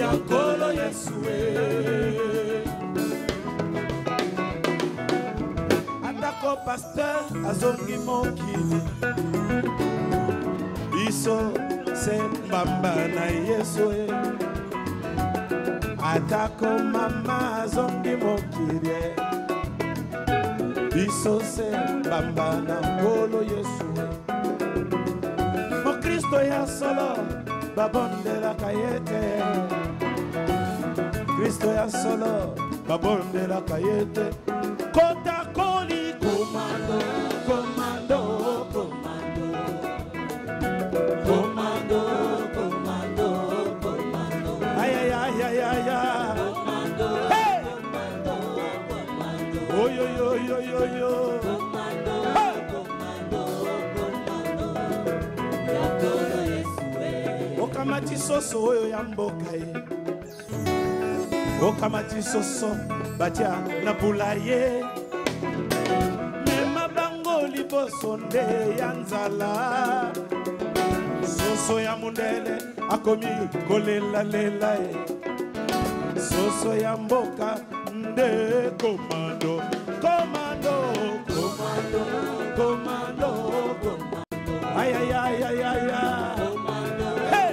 Yankolo Yesue. Atako pasteur azongi mokili. Biso se mbamba na Yesue. Atako mama azongi mokili. Biso se mbamba na Nkolo Yesue. Mo Kristo ya solo babonde la kayete. Kristo ya solo babonde la kayete. Kota koli komando, komando, komando. Komando, komando, komando. Ay ay ay ay ay ay. Komando, hey! Komando, komando. Oy oy oy oy oy oy. Komando, hey! Komando, komando. Yankolo Yesue. Okamati soso oyo ya mboka ye. Okamati soso batia na bulaye. Mema bango liboso nde ya nzala. Soso ya mundele akomi kolela lela e. Soso ya mboka nde komando. Komando, komando, komando, komando. Ay ay ay ay ay ay. Hey!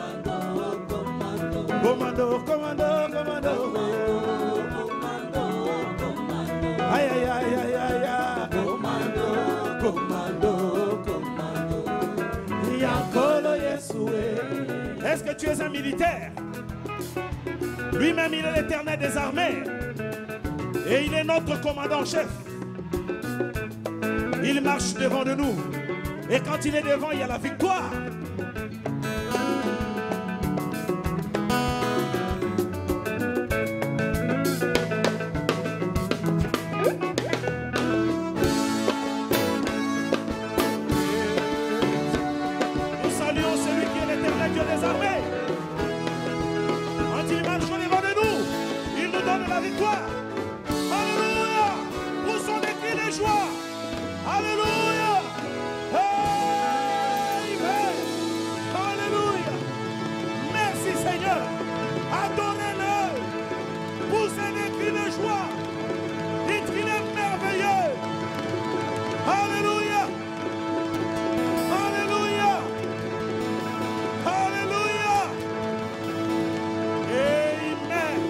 Komando, komando, komando. Ay ay ay ay ay ay. Komando, komando, komando. Yankolo Yesue. Est-ce que tu es un militaire? Lui-même il est l'Éternel des armées. Et il est notre commandant en chef. Il marche devant de nous. Et quand il est devant, il y a la victoire. Nous saluons celui qui est l'Éternel Dieu des armées. Quand il marche devant de nous, il nous donne la victoire. Alléluia. Poussons des cris de joie. Alléluia. Amen. Alléluia. Merci Seigneur. Adorez-le. Poussez des cris de joie. Dites qu'il est merveilleux. Alléluia. Alléluia. Alléluia. Amen.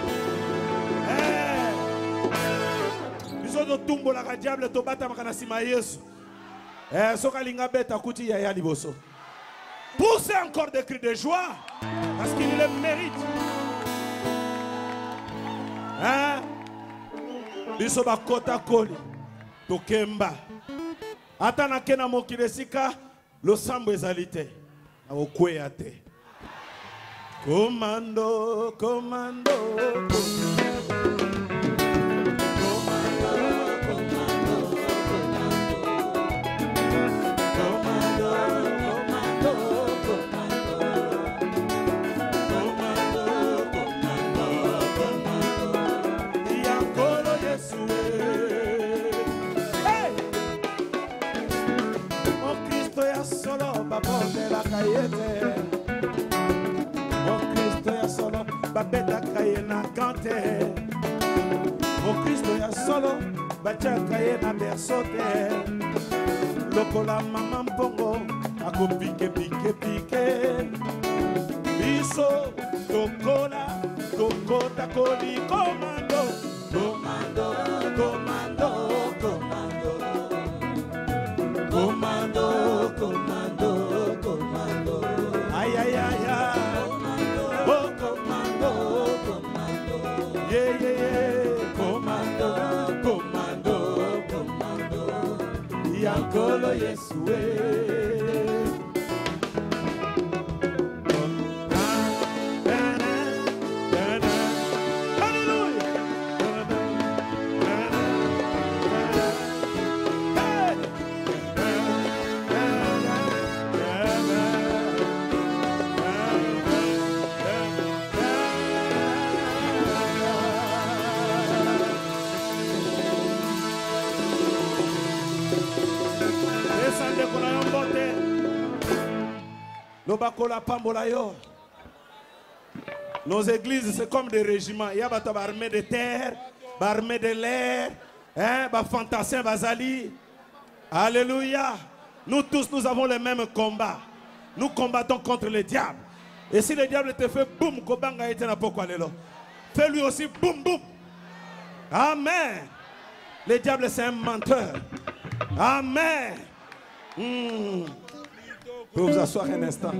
Nous sommes tumbo la diable tobata makana sima Yesu. Sokalinga beta kuti ya liboso. Poussez encore des cris de joie parce qu'il le mérite. Hein? Biso bakota koli tokemba. Atana kena mokilesika lo sambo ezalite. Na okweya te. Komando, komando, babonde la kayete. Mon Christo ya solo babeta kayena kante. Mon Christo ya solo bacha kayena bersote. Lokola mama mpongo ako pike pike pike. Biso tokola tokota koli komando. Komando, komando, komando. Komando, komando, komando. Ay, ay, ay, ay. Oh, komando, komando. Yeah, yeah, yeah. Komando, komando, komando. Yankolo Yesue. Lobakola pambola yo. Nos églises, c'est comme des régiments. Il y a une armée de terre, une armée de l'air, un fantassin, bazali. Alléluia. Nous tous, nous avons le même combat. Nous combattons contre le diable. Et si le diable te fait boum, fais-lui aussi boum, boum. Amen. Le diable, c'est un menteur. Amen. Vous pouvez vous asseoir un instant.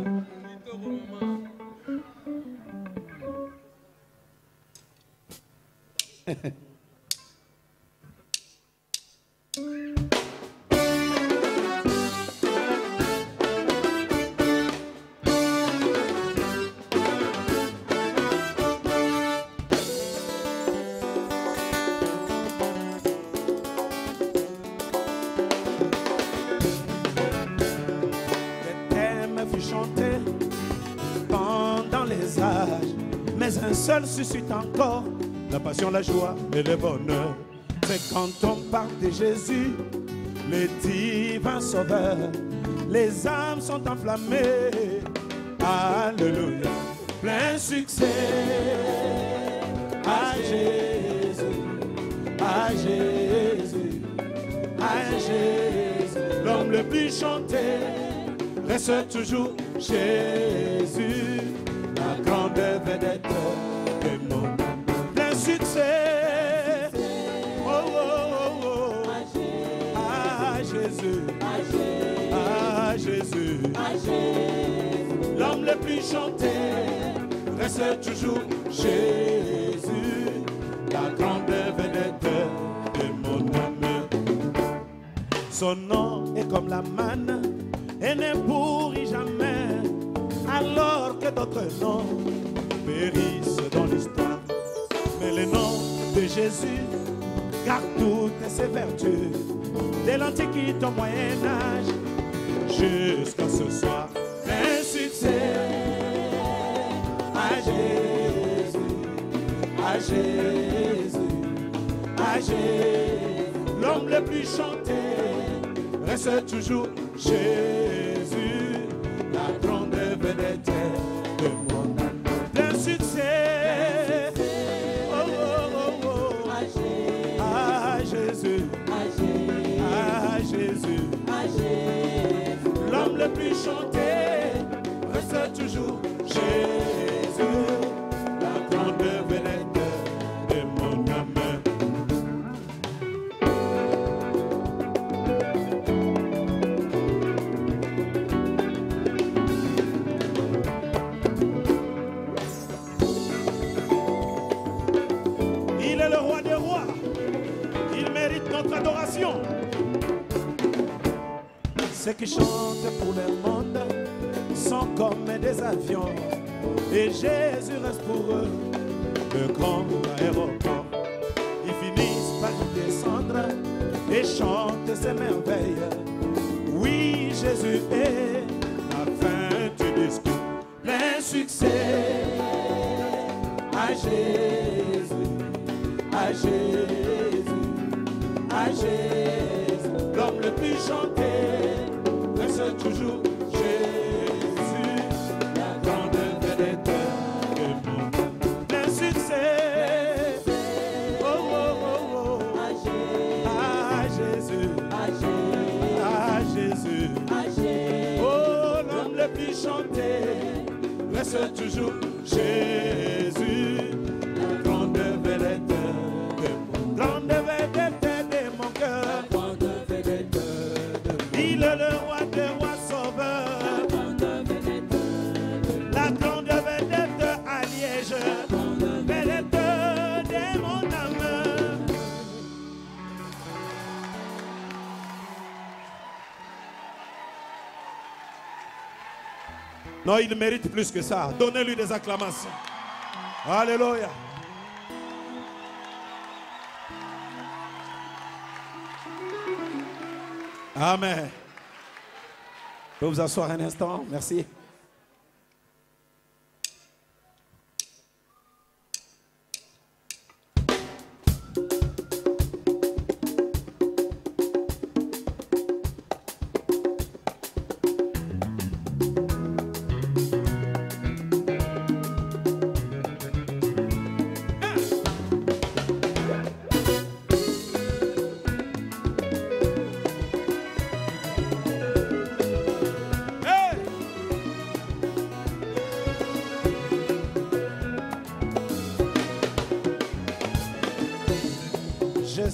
Mais un seul suscite encore la passion, la joie et le bonheur. C'est quand on parle de Jésus, le divin sauveur. Les âmes sont enflammées. Alléluia. Plein succès à Jésus, à Jésus, à Jésus. L'homme le plus chanté reste toujours Jésus. La grande vedette de mon âme. Plein succès. Oh, oh, oh, oh. À Jésus. À Jésus. L'homme le plus chanté reste toujours Jésus. La grande vedette de mon âme. Son nom est comme la manne et ne pourrit jamais. Alors que d'autres noms périssent dans l'histoire. Mais le nom de Jésus garde toutes ses vertus. Dès l'Antiquité au Moyen-Âge jusqu'à ce soir. Un succès à Jésus, à Jésus, à Jésus. L'homme le plus chanté reste toujours Jésus. La grande vedette de mon âme. Plein succès. Oh, oh, oh, oh. À Jésus. À Jésus. L'homme le plus chanté reste toujours Jésus. La grande vedette de mon âme. Adoration. Ceux qui chantent pour le monde sont comme des avions et Jésus reste pour eux le grand aéroport. Ils finissent par y descendre et chantent ses merveilles. Oui, Jésus est la fin du discours. Plein succès à Jésus, à Jésus, à Jésus. L'homme le plus chanté reste toujours Jésus, la grande vedette de mon âme. Plein succès, oh, oh, oh, oh. À Jésus, à Jésus, à Jésus. Oh, l'homme le plus chanté reste toujours Jésus, la grande vedette de mon grande vedette de mon cœur. Il est le roi des rois sauveurs, la grande vedette à Liège, vedette de mon âme. Non, il mérite plus que ça. Donnez-lui des acclamations. Alléluia. Amen. Je peux vous asseoir un instant. Merci. je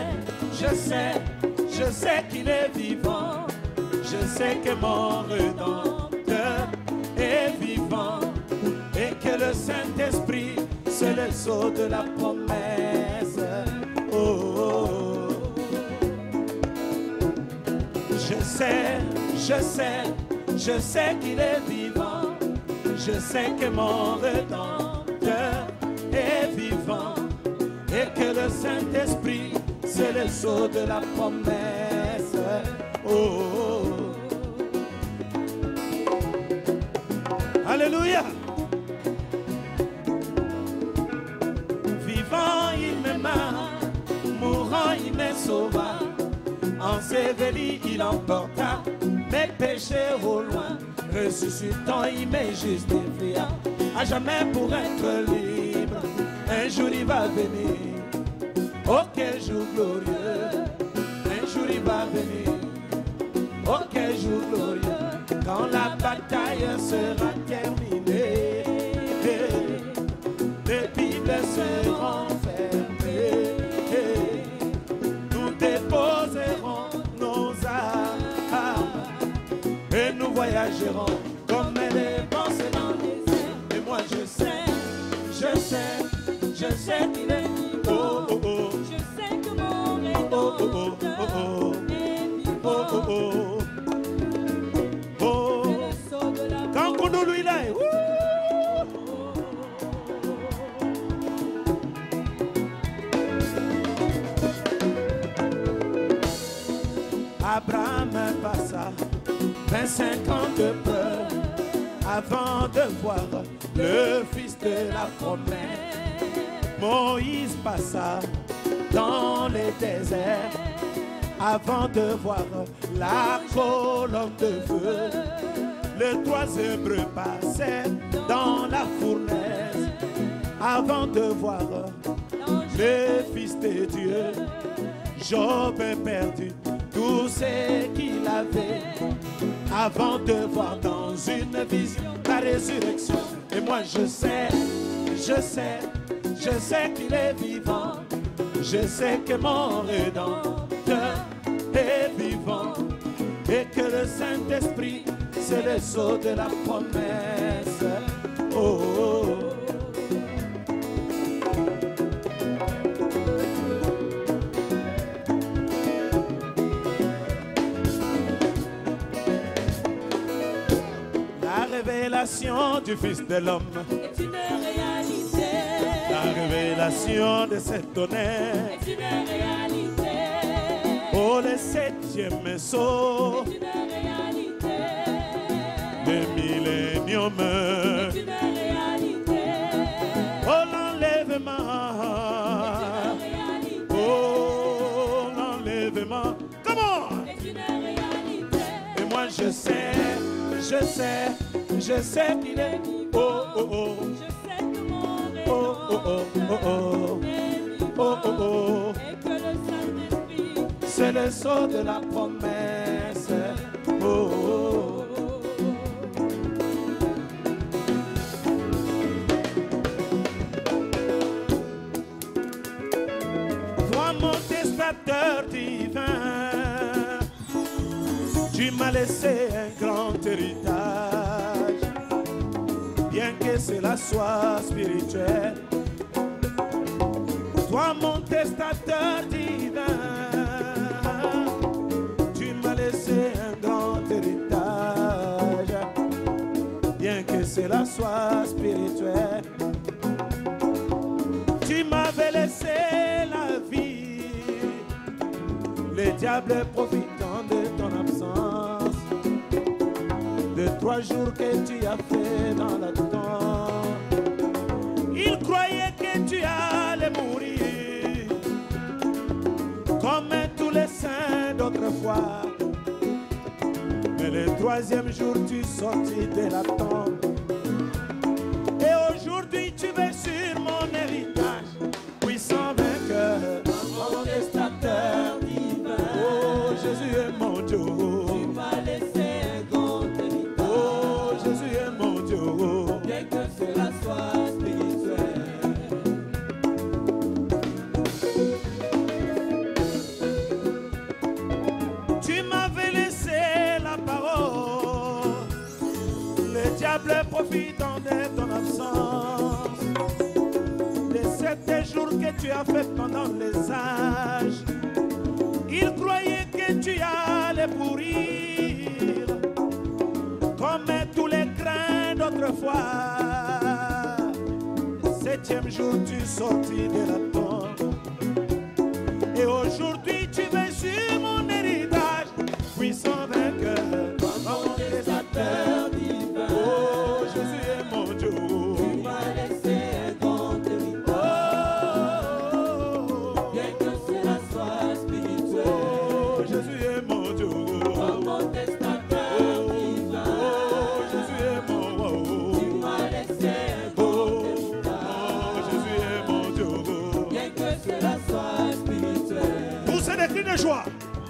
sais qu'il est vivant. Je sais que mon Rédempteur est vivant et que le Saint-Esprit, c'est le sceau de la promesse. Oh, oh, oh. Je sais qu'il est vivant. Je sais que mon Rédempteur est vivant et que le Saint-Esprit, c'est le sceau de la promesse. Oh, oh, oh. Alléluia. Vivant, il m'aima, mourant, il me sauva. Enseveli, il emporta mes péchés au loin. Ressuscitant, il me justifia à jamais pour être libre. Un jour il va venir, oh quel jour glorieux. Un jour il va venir, oh quel jour glorieux. Quand la bataille sera terminée, les Bibles seront fermées. Nous déposerons nos armes et nous voyagerons comme les vents dans les airs. Et moi je sais qu'il est vivant. Oh, oh, oh. Je sais que mon Rédempteur est vivant. Oh, oh, oh. Oh. C'est le sceau de la Quand on lui là, Abraham passa 25 ans de peur avant de voir le fils de la promesse. Moïse passa dans les déserts avant de voir la colonne de feu. Les 3 Hébreux passaient dans la fournaise avant de voir le Fils de Dieu. Job a perdu tout ce qu'il avait avant de voir dans une vision la résurrection. Et moi je sais qu'il est vivant. Je sais que mon Rédempteur est vivant et que le Saint-Esprit, c'est le sceau de la promesse. Oh, oh, oh. La révélation du Fils de l'homme est une réalité. La révélation de cet honneur est une réalité. Oh, le 7e sceau, C'est une réalité. le millénium, C'est une réalité. oh l'enlèvement, C'est une réalité. oh l'enlèvement. Comment? C'est une réalité. Et moi je sais qu'il est. Oh oh oh, Je sais que mon oh oh oh oh oh, est vivant. oh oh oh. Et que le Saint-Esprit, C'est le sceau de la promesse. Oh, oh, oh. Toi mon testateur divin, tu m'as laissé un grand héritage, bien que cela soit spirituel. Toi mon testateur divin, tu m'as laissé un grand héritage, bien que cela soit spirituel. Tu m'avais laissé la vie, le diable profitant de ton absence, de 3 jours que tu as fait dans la temps. Il croyait que tu allais mourir comme tous les saints d'autrefois, mais le 3e jour tu sortis de la tombe. Et aujourd'hui tu veux sur mon héritage, puissant vainqueur, mon testateur divin. Oh Jésus est mon Dieu, tu m'as laissé un grand héritage. oh Jésus est mon Dieu, Bien que cela soit spirituel. tu as fait pendant les âges. Ils croyaient que tu allais pourrir, comme tous les grains d'autrefois. 7e jour, tu sortis de la tombe. Et aujourd'hui, tu veux sur mon héritage, puissant vainqueur, contestateur divin. Oh, Jésus est mon Dieu. Tu m'as laissé un grand territoire. Bien que cela soit spirituel. Oh, Jésus est mon Dieu. Contestateur divin. Oh, Jésus est mon roi. Tu m'as laissé un grand territoire. Oh, Jésus est mon Dieu. Bien que cela soit spirituel. Poussez des cris de joie.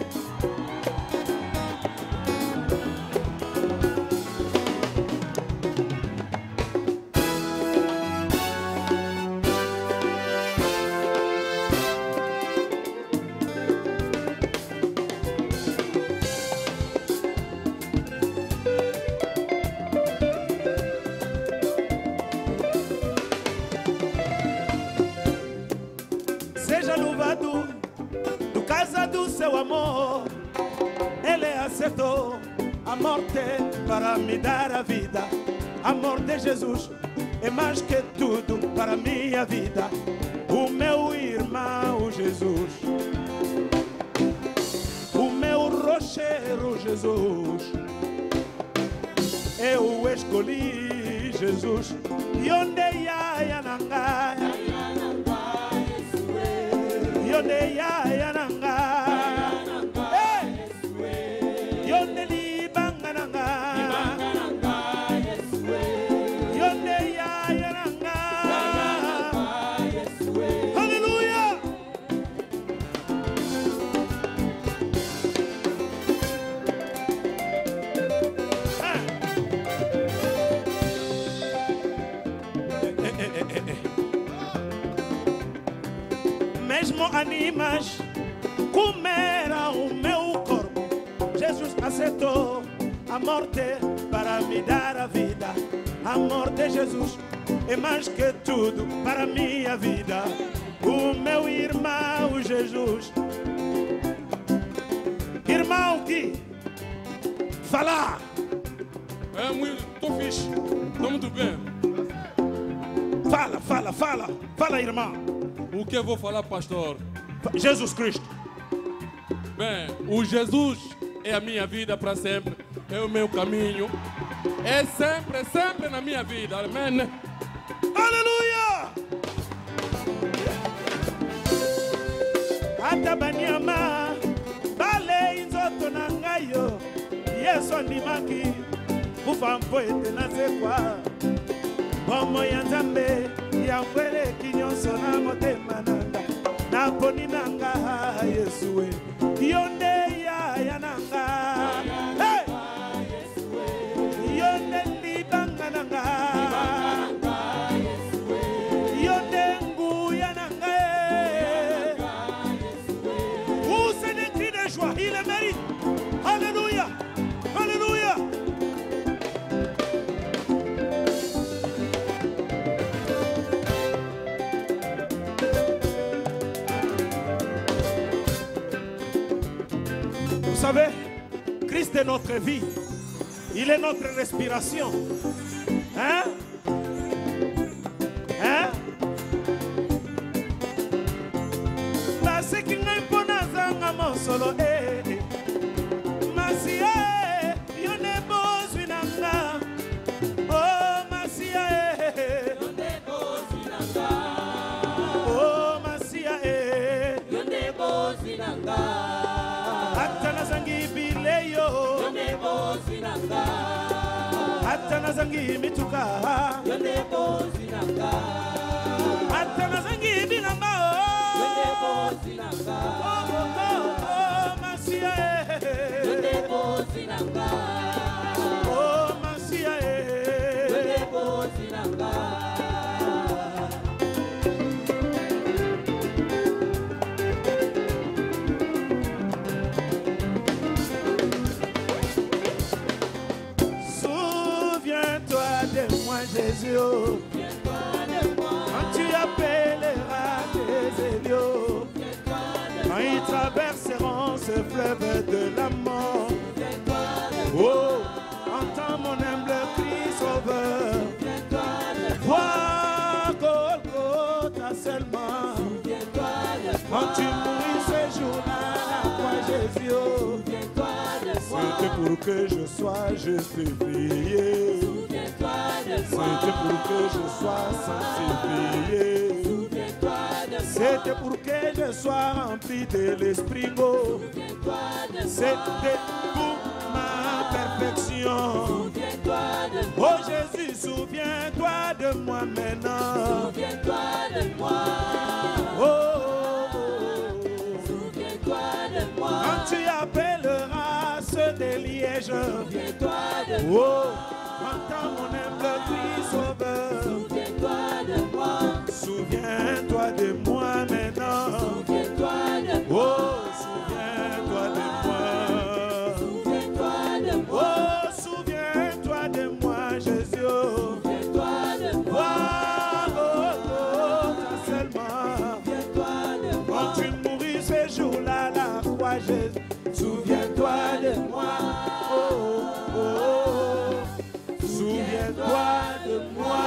Seja louvado do casado seu amor. Ele aceitou a morte para me dar a vida. Amor de Jesus é mais que tudo para minha vida. O meu irmão Jesus, o meu rocheiro Jesus, eu escolhi Jesus. E onde ia nangaia, yonde ya nanga, yonde libanga nanga, yonde ya nanga. Hallelujah. Mesmo animais comeram o meu corpo, Jesus aceitou a morte para me dar a vida. Amor de Jesus é mais que tudo para minha vida. O meu irmão Jesus, irmão que falar. É muito, tô fixe, tô muito bem. Fala, irmão. O que eu vou falar, pastor? Jesus Cristo. Bem, o Jesus é a minha vida para sempre, é o meu caminho, é sempre na minha vida, amém? Aleluia! Atabanyama, bale inzoto nangayo, Yesu andimaki, ufampo ete nazekwa, bomo ya Nzambe, ya mwele kinyonso na motema nanga, na poni nanga Yesuwe, yonde ya nanga, hey! Yonde libanga nanga, yonde ngu ya nanga, où c'est des cris de joie, il le mérite, alléluia, alléluia. Vous savez, Christ est notre vie. Il est notre respiration. Hein? Hein? Baseki ngai mpona zanga mosolo Masia yone bozwi nanga. Oh Masia yone bozwi nanga. Oh Masia yone bozwi nanga. Atana zangi bileyo yone bozwi nanga. Atana zangi mituka yone bozwi nanga. Atana zangi bilamba yone bozwi nanga. Oh Masia yone bozwi nanga. Oh Masia yone bozwi nanga. Jésus, quand tu appelleras tes Quand tu mourris ce jour-là, la croix Jésus, Souviens-toi de moi. c'était pour que je sois justifié. Souviens-toi de moi. C'était pour que je sois sanctifié. Souviens-toi de moi. C'était pour que je sois rempli de l'Esprit Go. Souviens-toi de moi. C'était pour ma perfection. Souviens-toi de moi. Oh Jésus, souviens-toi de moi maintenant. Souviens-toi de moi. Oh, oh, oh. Souviens-toi de moi. Quand tu appelleras ceux de Liège, Souviens-toi de oh, moi. entends mon humble cri sauveur. Souviens-toi de moi. Souviens-toi de moi maintenant. Souviens-toi de Oh, moi. souviens-toi de moi. Souviens-toi de moi. Oh, souviens-toi de moi, Jésus. Souviens-toi de Oh, moi. oh, oh, seulement. Souviens-toi de moi. Quand tu mourris ce jour-là, la croix, Jésus. Souviens-toi de moi. Oh, oh, oh. Souviens-toi de moi.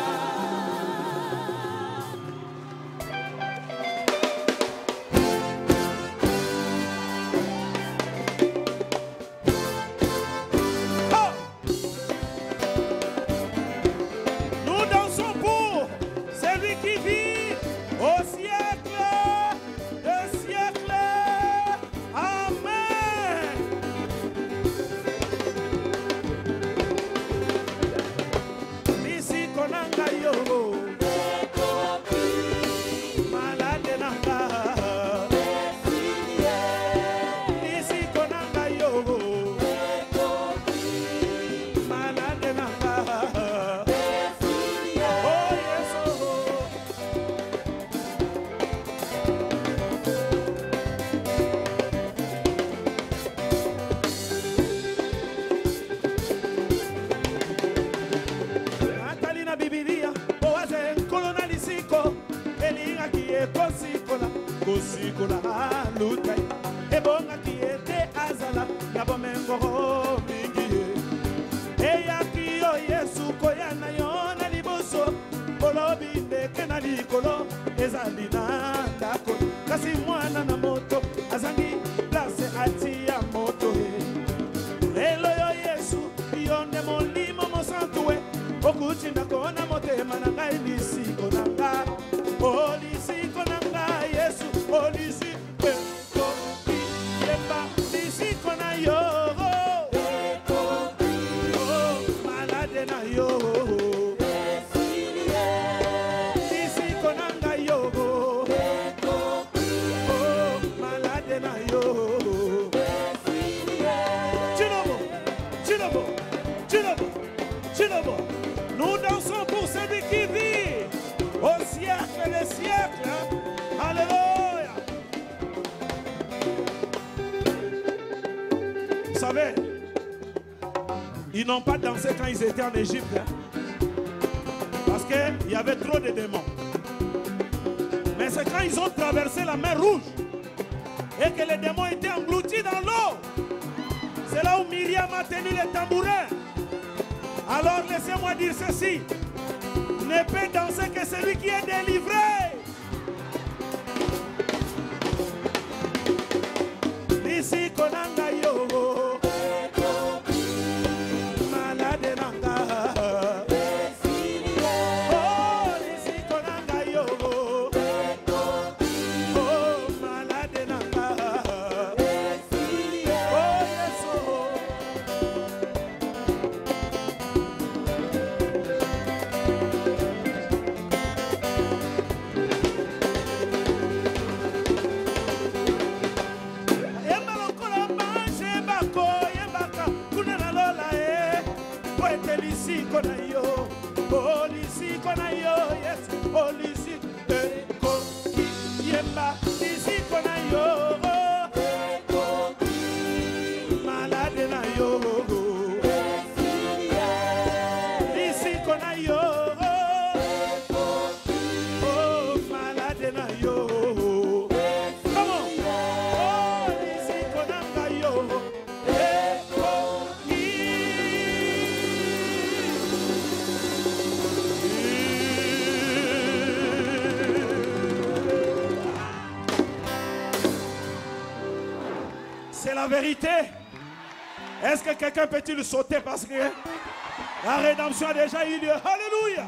Oh! Nous dansons pour celui qui vit au siècle de siècle. Amen. Nisi konanga yo, malade nanga. Nisi konanga yo, malade nanga. Oh yes, oh. Natali na Bibilia, oaze kolona lisiko, elinga kie kosikola, kosikola lutai, ebonga kie te azala, na bomengo mingi. Eya kiyo Yesu koya na yo na liboso, bolobi ndeke na likolo, ezali na ndako, kasi mwana na moto, azangi place atia moto he. Lelo yo Yesu, yo nde molimo mosantuwe, okutinda kona motema na ngai lisiko na nga. O lisiko na nga Yesu, o lisiko yemba lisiko na yo. Oh, malade na yo. Lisiko na nga yo. Oh, malade na yo. Chilobo, Chilobo, Chilobo, Chilobo. Nous dansons pour celui qui vit au siècle des siècles. Alléluia. Vous savez, ils n'ont pas dansé quand ils étaient en Égypte. Parce qu'il y avait trop de démons. Mais c'est quand ils ont traversé la mer Rouge et que les démons étaient engloutis dans l'eau. C'est là où Myriam a tenu les tambourins. Alors laissez-moi dire ceci. Ne peut danser que celui qui est délivré. Ici konanga yo. Malade nanga. Oh, ici konanga yo. Oh, malade nanga. Oh, yes, oh. Lisiko na yo, oh lisiko na yo, yes, oh lisiko yemba, lisiko na yo, malade na yo, lisiko na yo, oh malade na yo, come on, oh lisiko na yo. la vérité? Est-ce que quelqu'un peut-il sauter parce que la rédemption a déjà eu lieu? Alléluia!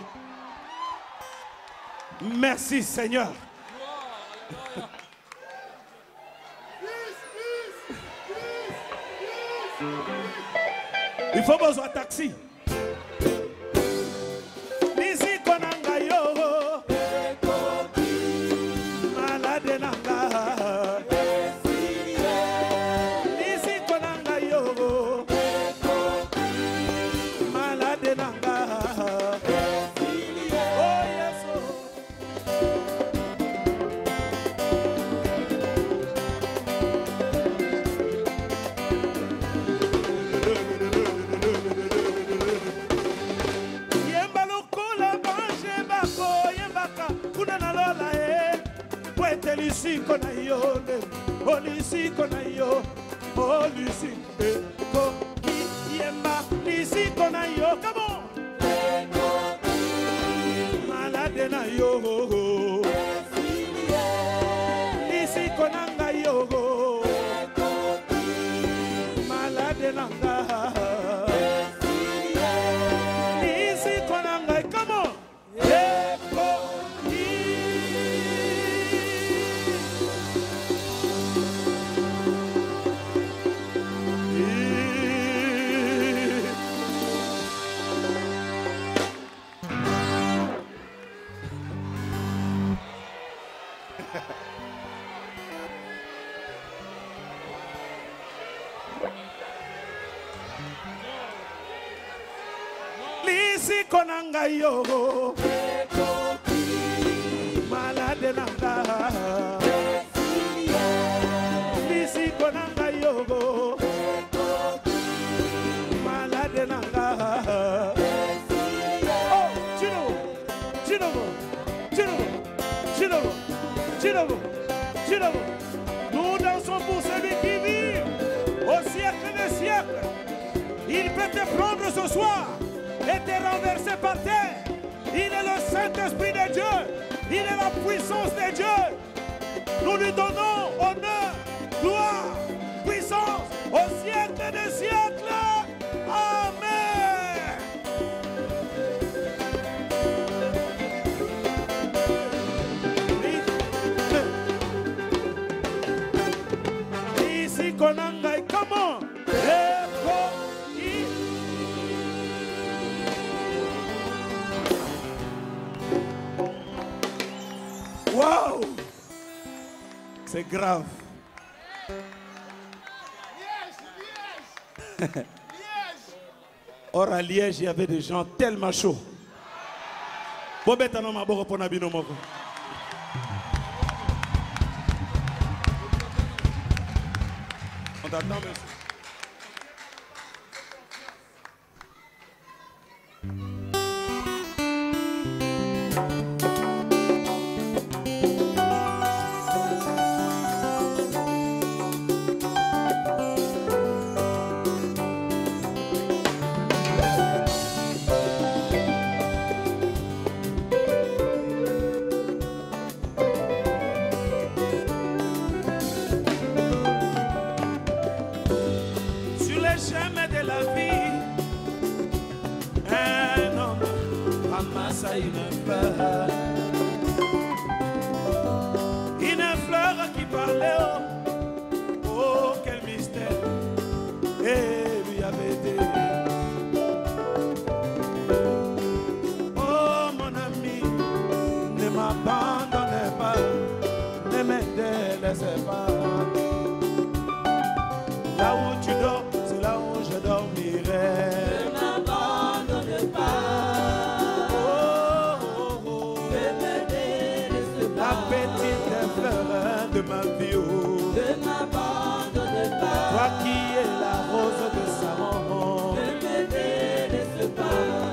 Merci Seigneur. Il faut besoin de taxi. Yo, malade nanga, lisi konanga yo, malade nanga. Oh, Chinobo. Nous dansons pour celui qui vit au siècle des siècles. Il peut te prendre ce soir et te renverser par terre. Il est le Saint-Esprit de Dieu. Il est la puissance de Dieu. Nous lui donnons honneur, gloire, puissance au siècle des siècles. Amen. Ici qu'on engaille, comment? Wow! C'est grave. Or à Liège, il y avait des gens tellement chauds. On t'attend, monsieur. Une fleur qui parlait, oh quel mystère, et lui avait dit, oh mon ami, ne m'abandonnez pas, ne me délaissez pas, là où tu dors, c'est là où je dormirai. Ne m'abandonne pas. De ma vie, oh. Ne m'abandonne pas. Toi qui es la rose de Saron. Ne me délaisse pas.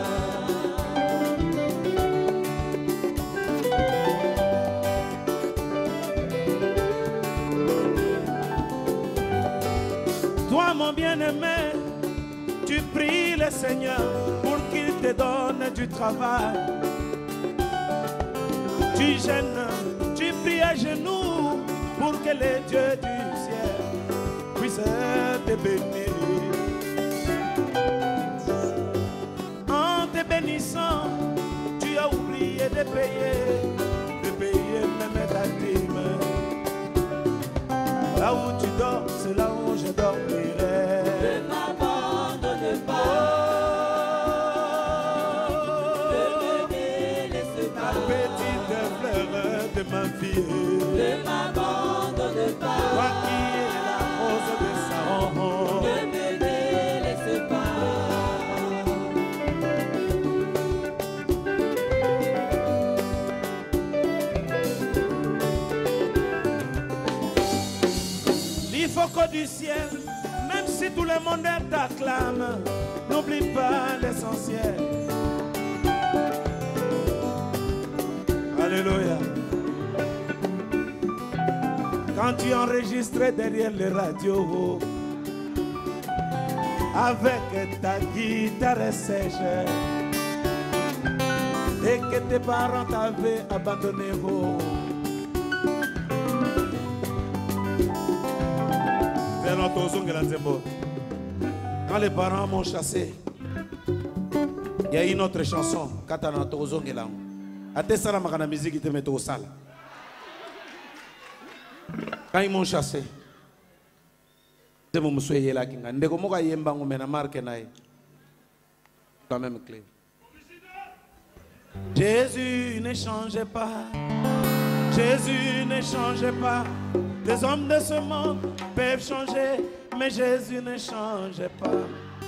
Toi mon bien-aimé, tu pries le Seigneur pour qu'il te donne du travail. Tu gênes, tu pries à genoux pour que les dieux du ciel puissent te bénir. En te bénissant, tu as oublié de payer même ta dîme. Là où tu dors, c'est là où je dormirai. Ne m'abandonne pas. Ne me délaisse pas. La petite fleur de ma vie. Ne m'abandonne pas. Toi qui es la rose de Saron. Ne me délaisse pas. L'ifoko du ciel, même si tout le monde t'acclame, n'oublie pas l'essentiel. Alléluia. Quand tu enregistrais derrière les radios avec ta guitare sèche et que tes parents t'avaient abandonné, quand les parents m'ont chassé, il y a une autre chanson. Quand ils m'ont chassé, Jésus ne change pas. Jésus ne change pas. Les hommes de ce monde peuvent changer, mais Jésus ne change pas.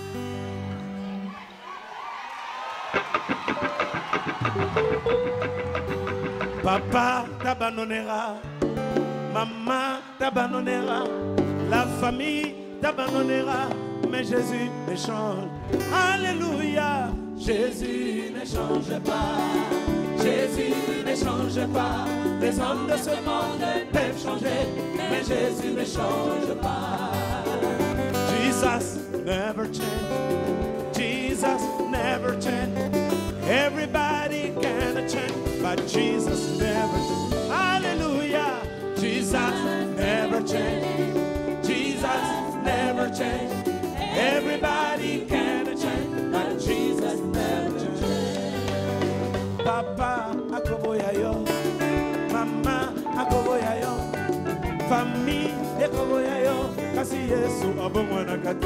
Papa t'abandonnera, maman t'abandonnera, la famille t'abandonnera, mais Jésus ne change. Alléluia. Jésus ne change pas. Jésus ne change pas. Les hommes de ce monde peuvent changer, mais Jésus ne change pas. Jesus never change. Jesus never change. Everybody can change, but Jesus never change. Hallelujah. Jesus never change. Jesus never change. Everybody can change, but Jesus never change. Papa akoboya yo, mama akoboya yo, famille akoboya yo, kasi Yesu abongwana kate.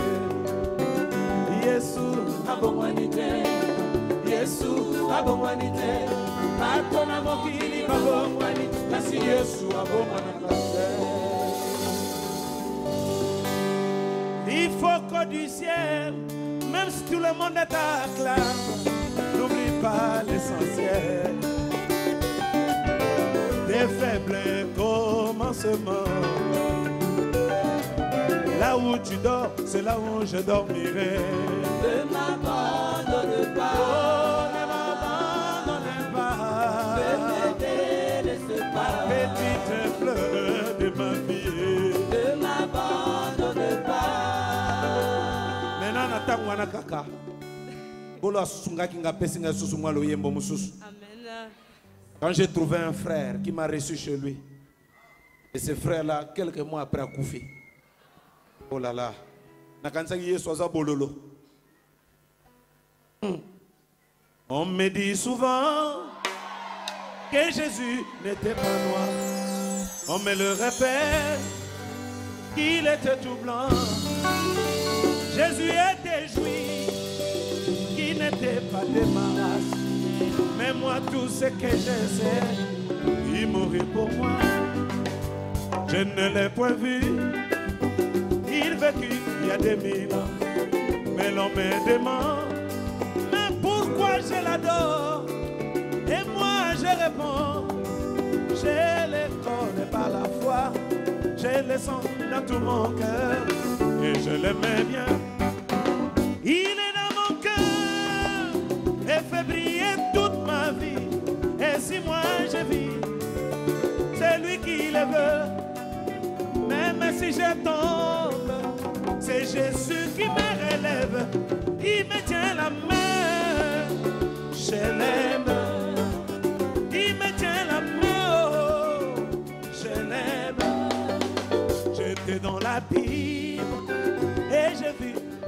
Yesu abongwani te. Yesu abongwani te. Batona mokili babongwani, kasi Yesu abongwana kate. Il faut que du ciel, même si tout le monde t'acclame, n'oublie pas l'essentiel. Des faibles commencements. Là où tu dors, c'est là où je dormirai. Ne m'abandonne pas. Oh, ne m'abandonne pas. Ne me délaisse pas. Petite fleur de ma vie. Ne m'abandonne pas. Maintenant, natangwana kaka. Quand j'ai trouvé un frère qui m'a reçu chez lui, et ce frère-là, quelques mois après, a couffé. Oh là là. On me dit souvent que Jésus n'était pas noir. On me le répète qu'il était tout blanc. Jésus était juif, qui n'était pas de ma race. Mais moi, tout ce que je sais, il mourit pour moi. Je ne l'ai point vu, il vécut il y a 2000 ans. Mais l'on me demande, mais pourquoi je l'adore? Et moi, je réponds, je le connais par la foi. Je le sens dans tout mon cœur et je l'aimais bien. Il est dans mon cœur et fait briller toute ma vie. Et si moi je vis, c'est lui qui le veut. Même si je tombe, c'est Jésus qui me relève. Il me tient la main, je l'aime. Il me tient la main, oh, je l'aime. J'étais dans la Bible,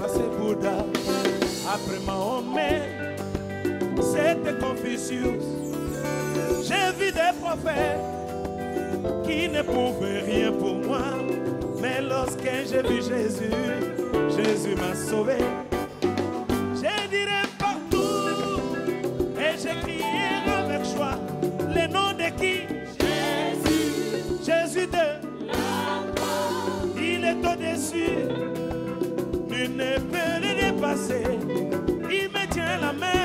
passé Bouddha. Après Mahomet, c'était Confucius. J'ai vu des prophètes qui ne pouvaient rien pour moi. Mais lorsque j'ai vu Jésus, Jésus m'a sauvé. J'ai dirai partout et j'ai crié avec joie le nom de qui? Jésus. Jésus de la croix. Il est au-dessus. Nul ne peut le dépasser. Il me tient la main.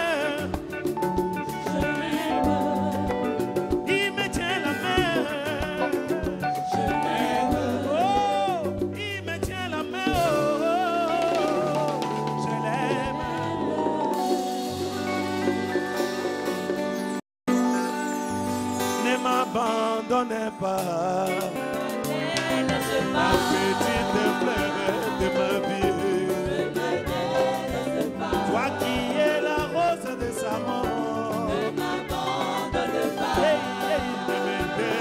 N'abandonnez pas la petite fleur de ma vie. Toi qui es la rose de sa mort, ne m'abandonne pas. Ne me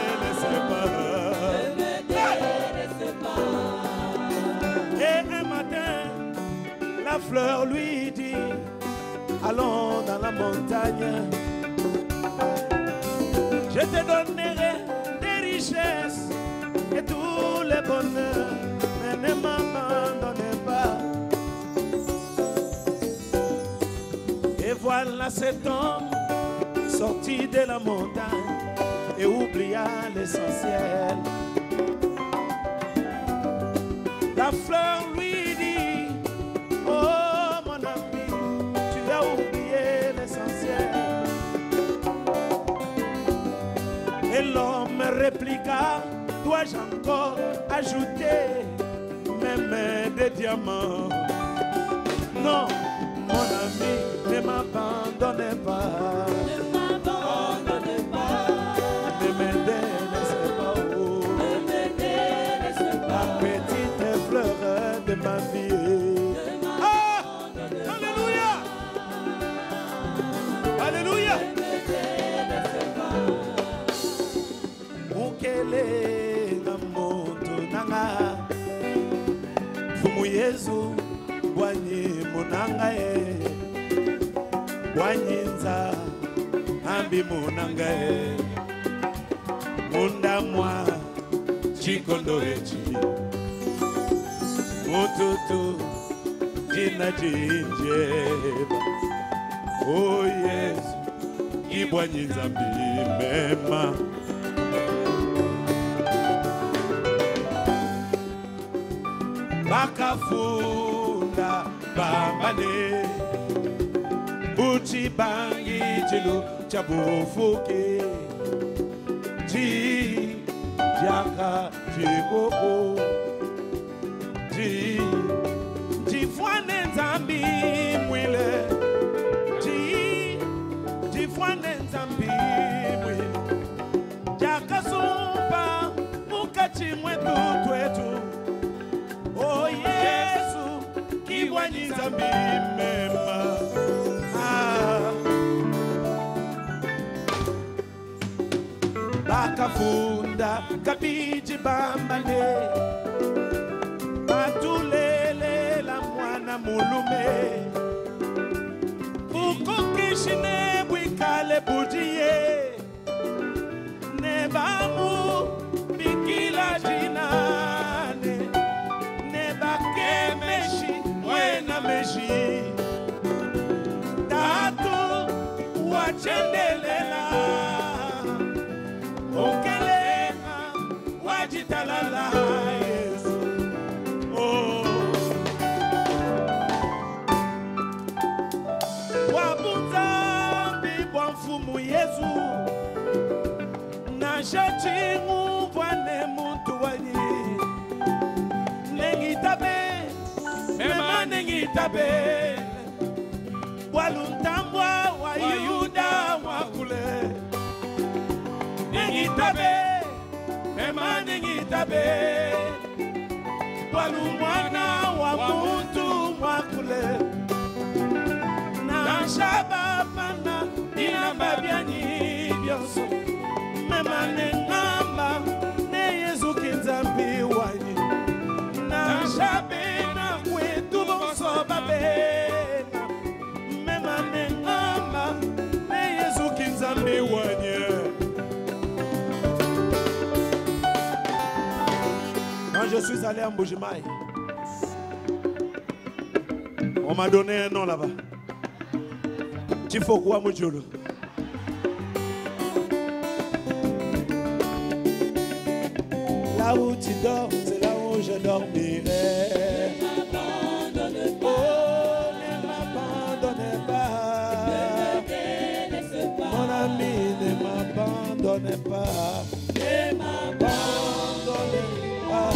délaisse pas. Et un matin, la fleur lui dit, allons dans la montagne. Je te donnerai des richesses et tous les bonheurs, mais ne m'abandonnez pas. Et voilà cet homme sorti de la montagne et oublia l'essentiel. La fleur lui dit, oh mon ami, tu as oublié l'essentiel. Et l'homme répliqua, dois-je encore ajouter même des diamants? Non, mon ami, ne m'abandonnez pas. Ne m'abandonnez pas. Ne me délaissez pas. Oh. Ne me délaissez pas. La petite fleur de ma vie. Ah! Alléluia! Alléluia! Mukele na moto nanga Fumu Yesu Bwanyi munanga e Bwanyi nza Ambi munanga e Munda mwa Chikondo echi Mututu Jina jinjeba Oh Yesu Ibwanyi nzambi mema Bakafunda bambane Buchi bangi chilu chabufuke Ji jaka jikoko Ji fwane nzambi mwile Ji fwane nzambi mwile Jaka sumpa mukachi mwetu twetu Oh Yesu, kiwanyi zambi mema. Bakafunda kabiji bambane Batulele la mwana mulume Ukukishine bwikale bujiye Nebamu bikila jinane Nebake meshi wena meshi Tatu wachendelela Okelema wajitalala Yesu Oh Wabunzambi bwanfumu Yesu Na shachingu bwane muntu wanyi Nengitabe Mema nengitabe Waluntambwa wa Yuda wakule Nengitabe Mema nengitabe Walumwana wa muntu wakule Na shababana Inamba biani bioso Mema nengamba Ne Yesu kinzambi wanyi Na shabena kwetu bonso suis allé à Mbujimaï. On m'a donné un nom là-bas. Tifokwa Mujulu. Là où tu dors, c'est là où je dormirai. Ne m'abandonne pas. Mon ami, ne m'abandonne pas. Ne m'abandonne pas.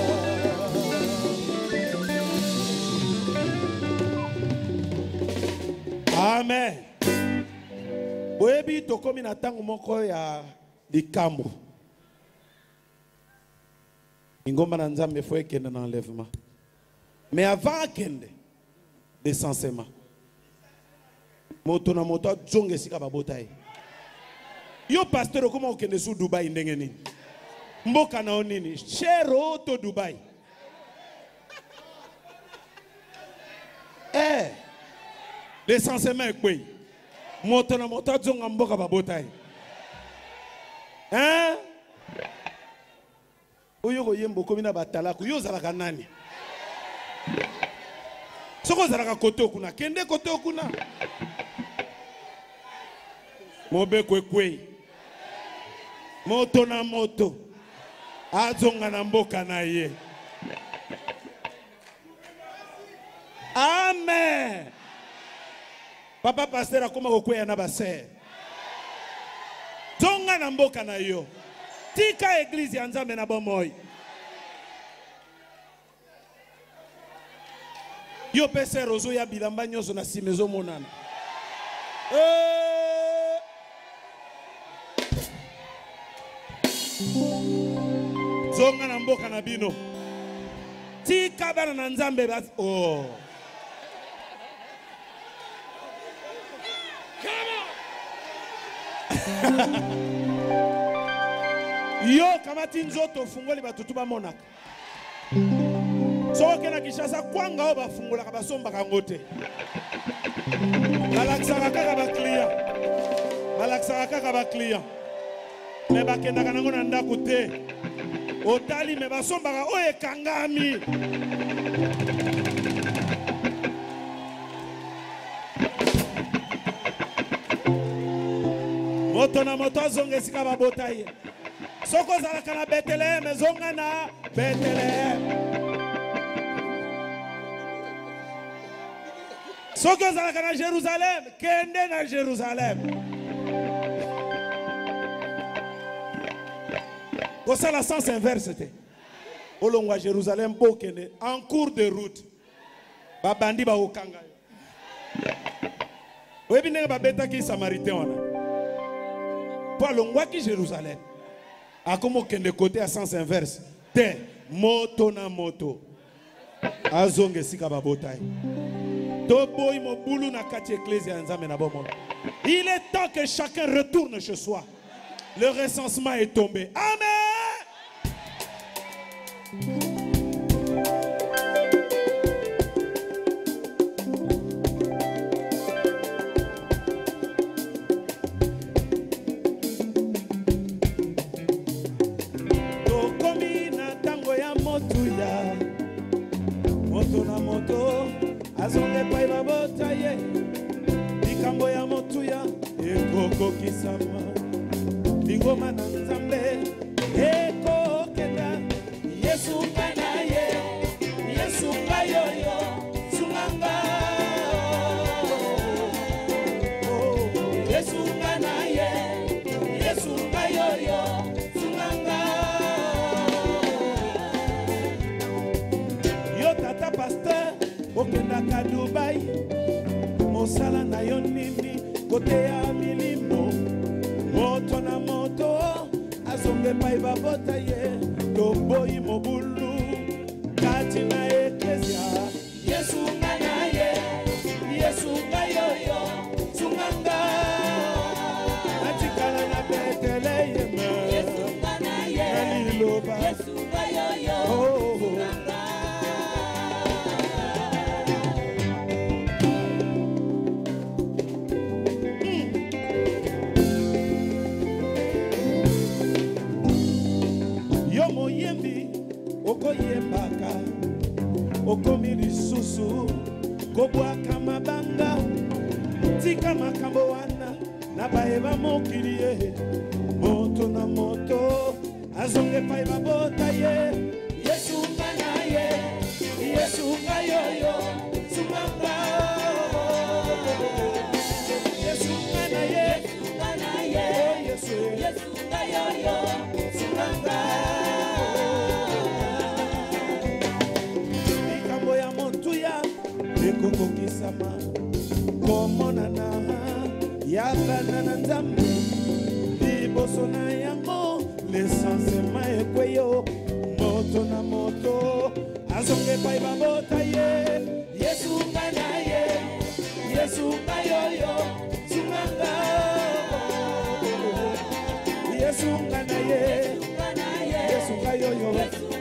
Amen. Oyebi tokomi na tango moko ya likambo. Ingomba na nzambe faut ekende na enlèvement. Mais avant kende descensement. Moto na moto zonge sika babotai. Yo pasteur okoma okende su Dubai ndenge nini? Mboka na onini? Chero to Dubai. Descensement ekwe. Moto na moto zonga mboka babotai. Hein? Oyo ko yembo komina batalaku yo zalaka nani? Soko zalaka koto kuna kende koto kuna. Mobe kwekwe. Moto na moto. Azonga na mboka na ye. Amen. Papa pasteur akoma kokweya na baser. Zonga na mboka na yo. Tika église ya Nzambe na bomoi. Yo pese rozo ya bilamba nyoso na simezo monana. Zonga na mboka na bino. Tika bana na Nzambe bas. Oh. Yo kamati nzoto fungoli batutu ba monaka. Soke na Kishasa kwanga oba fungola ka basomba kangote. Balakisaka kaka ba client. Balakisaka kaka ba client. Me bakenda kana ngona ndako te. Otali me basomba ka oye kangami. Moto na moto zonge sika ba botaye. Soko zalaka na Bethlehem, zonga na Bethlehem. Soko zalaka na Jérusalem, kende na Jérusalem. Pour ça, la sens inverse était. Olongwa Jérusalem, kende en cours de route. Babandi ba okanga. Oyebi nenge babeta ki Samaritain wana. Po alongwa ki Jérusalem. A comme kende côté à sens inverse. Te moto na moto. Azonge sika babotai. Toboy mo boulou na kati ecclesia Nzambe na bomo. Il est temps que chacun retourne chez soi. Le recensement est tombé. Amen. Moto na moto azonge pai babota ye likambo ya motuya ekoko kisama lingoma na Nzambe ekokenda Yesu kana ye Yesu kayoyo sunganga Yesu kana ye Yesu kayoyo sunganga tata pasteur okenda ka Dubai mosala na yo nini kote ya milimo moto na moto azonge pai babota ye toboyi mobulu kati na eklezia Yesu ngana ye Yesu ngayoyo sunganga atikala na Bethlehem Yesu ngana ye Yesu ngayoyo okoyembaka okomi lisusu kobwaka mabanga tika makambo wana na bayeba mokili ye moto na moto azonge epai babota ye Yesu ngana ye Yesu ngayoyo sumanga Yesu ngana ye Yesu ngayoyo sumanga ikambo ya montuya ekokokisama komonana yakana na nzambe liboso na yango lesansema ekweyo moto na moto azonge epai babota ye Yesu ngana ye Yesu ngayoyo sumanga Yesu ngana ye Yesu ngayoyo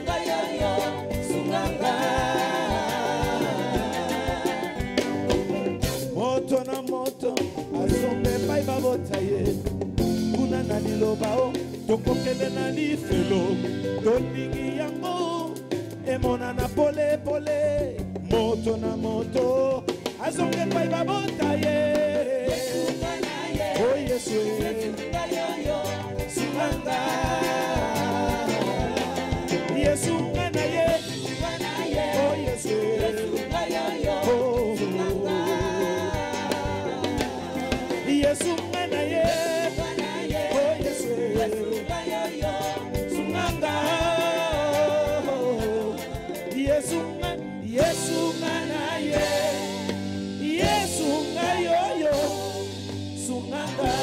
sumanga moto na moto azonge epai babota ye kuna na liloba o tokokende na lifelo tolingi yango emonana pole pole moto na moto azonge epai babota ye o Yesu sumanga Yesu ngana ye o Yesu Yesu ngana ye oh Yesu sumanga Yesu ngana ye Yesu ngayoyo sumanga.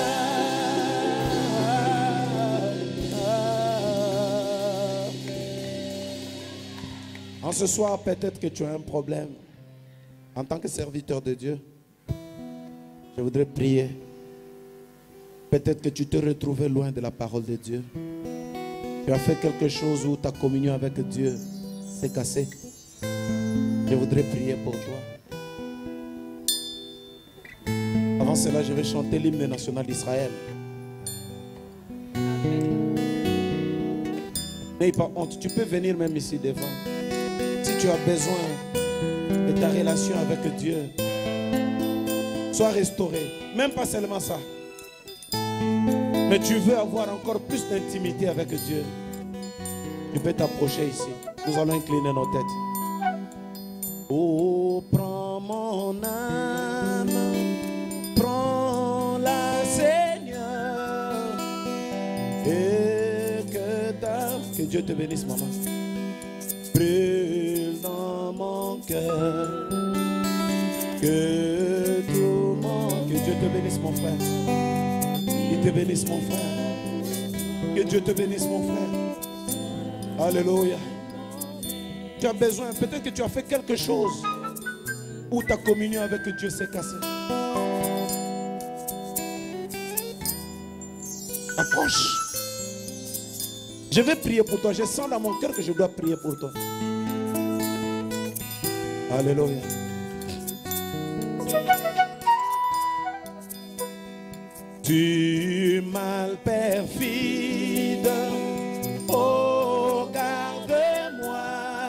En ce soir, peut-être que tu as un problème. En tant que serviteur de Dieu, je voudrais prier. Peut-être que tu te retrouvais loin de la parole de Dieu. Tu as fait quelque chose où ta communion avec Dieu s'est cassée. Je voudrais prier pour toi. Avant cela, je vais chanter l'hymne national d'Israël. N'aie pas honte, tu peux venir même ici devant. Si tu as besoin de ta relation avec Dieu, sois restauré. Même pas seulement ça. Mais tu veux avoir encore plus d'intimité avec Dieu. Tu peux t'approcher ici. Nous allons incliner nos têtes. Oh, prends mon âme, prends-la, Seigneur, et que Dieu te bénisse, maman. Brûle dans mon cœur, que Dieu te bénisse, mon frère. Qu'il te bénisse, mon frère. Que Dieu te bénisse, mon frère. Alléluia. Tu as besoin, peut-être que tu as fait quelque chose où ta communion avec Dieu s'est cassée. Approche. Je vais prier pour toi. Je sens dans mon cœur que je dois prier pour toi. Alléluia. Du mal perfide, oh garde-moi,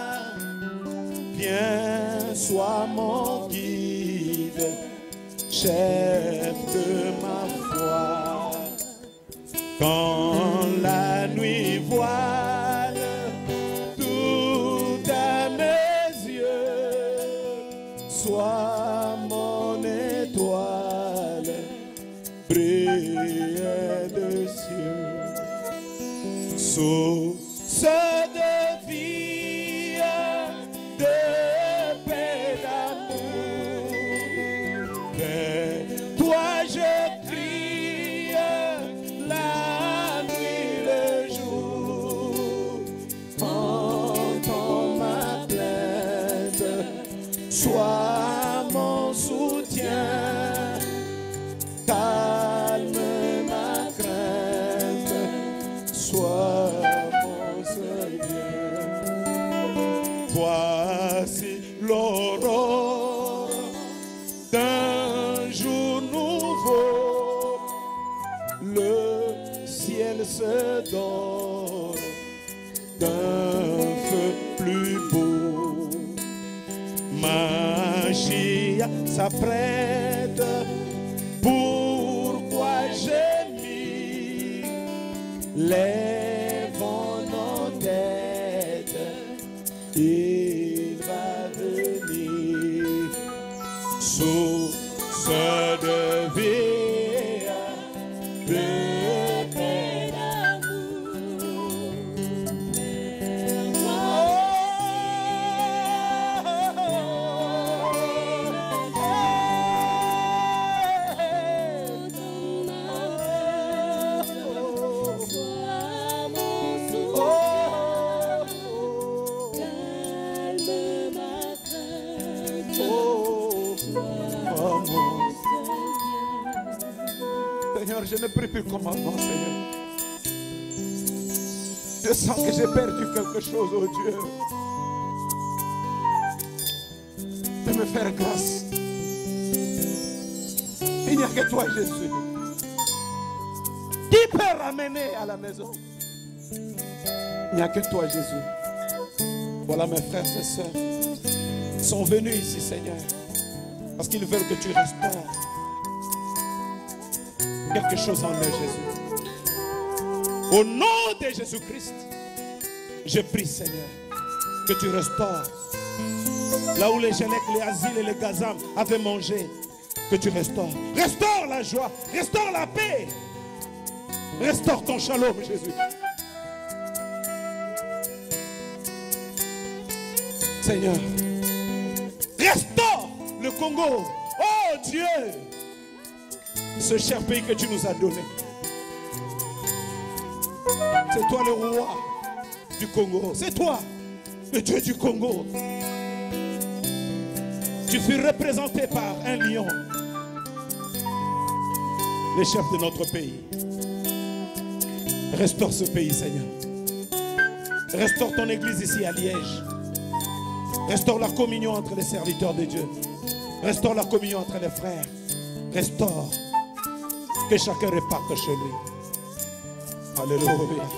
viens, sois mon guide, chef de ma foi. Quand la nuit voile tout à mes yeux, sois mon étoile, brille des cieux, source de vie, de paix, d'amour. Vers toi je crie la nuit, le jour. Entends ma plainte, sois mon soutien. Calme ma crainte, sois mon seul bien. Voici l'aurore d'un jour nouveau, le ciel se dore d'un feu plus beau. Magie s'apprête, pourquoi j'ai mis lèvons nos têtes, il va venir, source de vie, de paix, Seigneur, je ne prie plus comme avant, Seigneur. Je sens que j'ai perdu quelque chose, oh Dieu. De me faire grâce. Il n'y a que toi, Jésus, qui peut ramener à la maison. Il n'y a que toi, Jésus. Voilà mes frères et sœurs sont venus ici, Seigneur, parce qu'ils veulent que tu restaures quelque chose en eux, Jésus. Au nom de Jésus-Christ, je prie, Seigneur, que tu restaures là où les Génèques, les Asiles et les Gazam avaient mangé, que tu restaures. Restaure la joie, restaure la paix, restaure ton shalom, Jésus. Seigneur, restaure le Congo. Oh Dieu, ce cher pays que tu nous as donné. C'est toi le roi du Congo. C'est toi le Dieu du Congo. Tu fus représenté par un lion, le chef de notre pays. Restaure ce pays, Seigneur. Restaure ton église ici à Liège. Restaure la communion entre les serviteurs de Dieu. Restaure la communion entre les frères. Restaure. Que chacun reparte chez lui. Alléluia.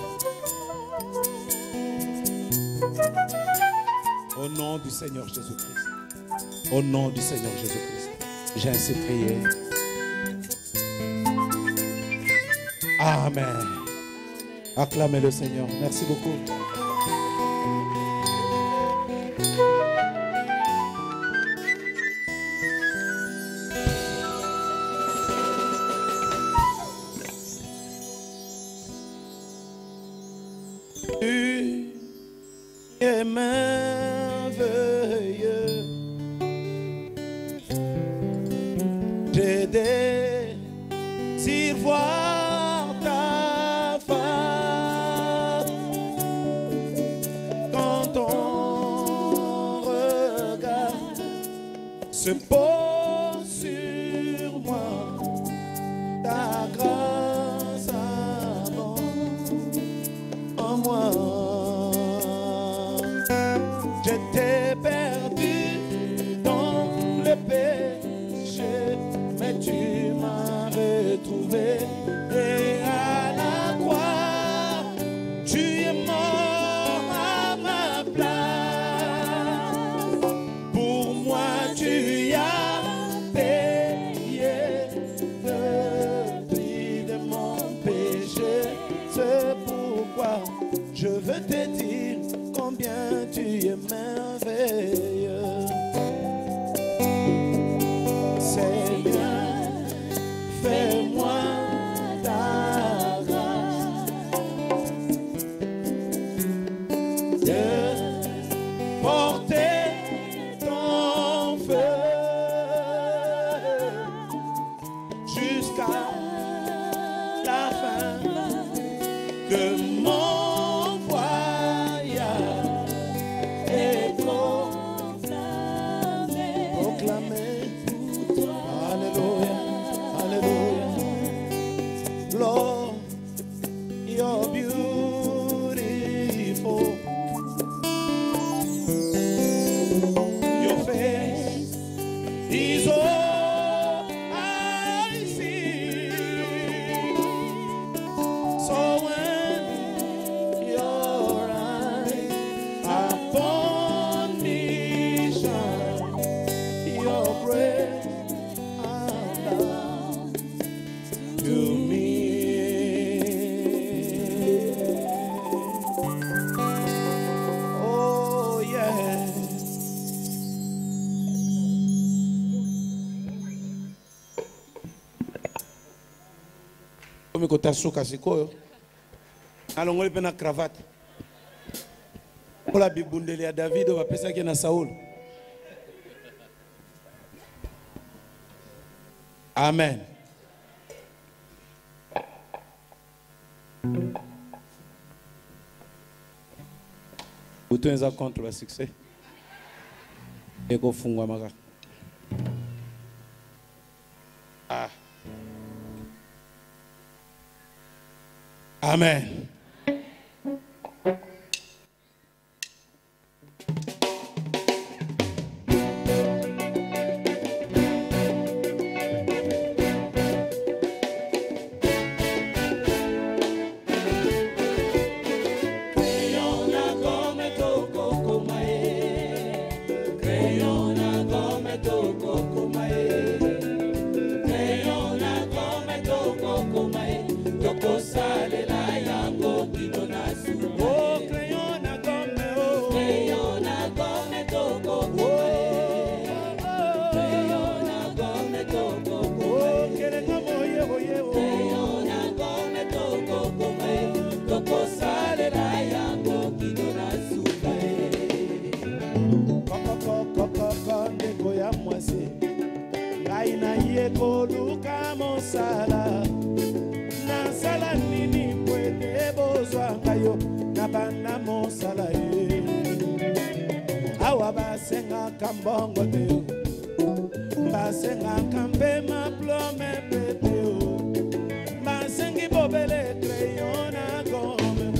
Au nom du Seigneur Jésus-Christ. Au nom du Seigneur Jésus-Christ. J'ai ainsi prié. Amen. Acclamez le Seigneur. Merci beaucoup. Tu es merveilleux. Je désire voir ta face quand ton regard se pose sur moi. Ta grâce abonde en moi. J'étais perdu dans le péché, mais tu m'as retrouvé. Et à la croix, tu es mort à ma place. Pour moi, tu as payé le prix de mon péché. C'est pourquoi je veux te dire combien tu es merveilleux. Seigneur, fais-moi ta grâce de porter ton feu jusqu'à la fin de mon voyage et proclamer. Alléluia, alléluia. Lord, you're beautiful. Your face is all I see. So when your eyes are upon kota suka sikoyo. Alongoli pe na cravate. Pour la bibundeli ya David va pesa ki na Saul. Amen. Vous êtes contre le succès. Et qu'on fungwa maka. Ah. Amen. Kambongo teo, basenga kambe ma plome peteo, basengi bobele crayona gome,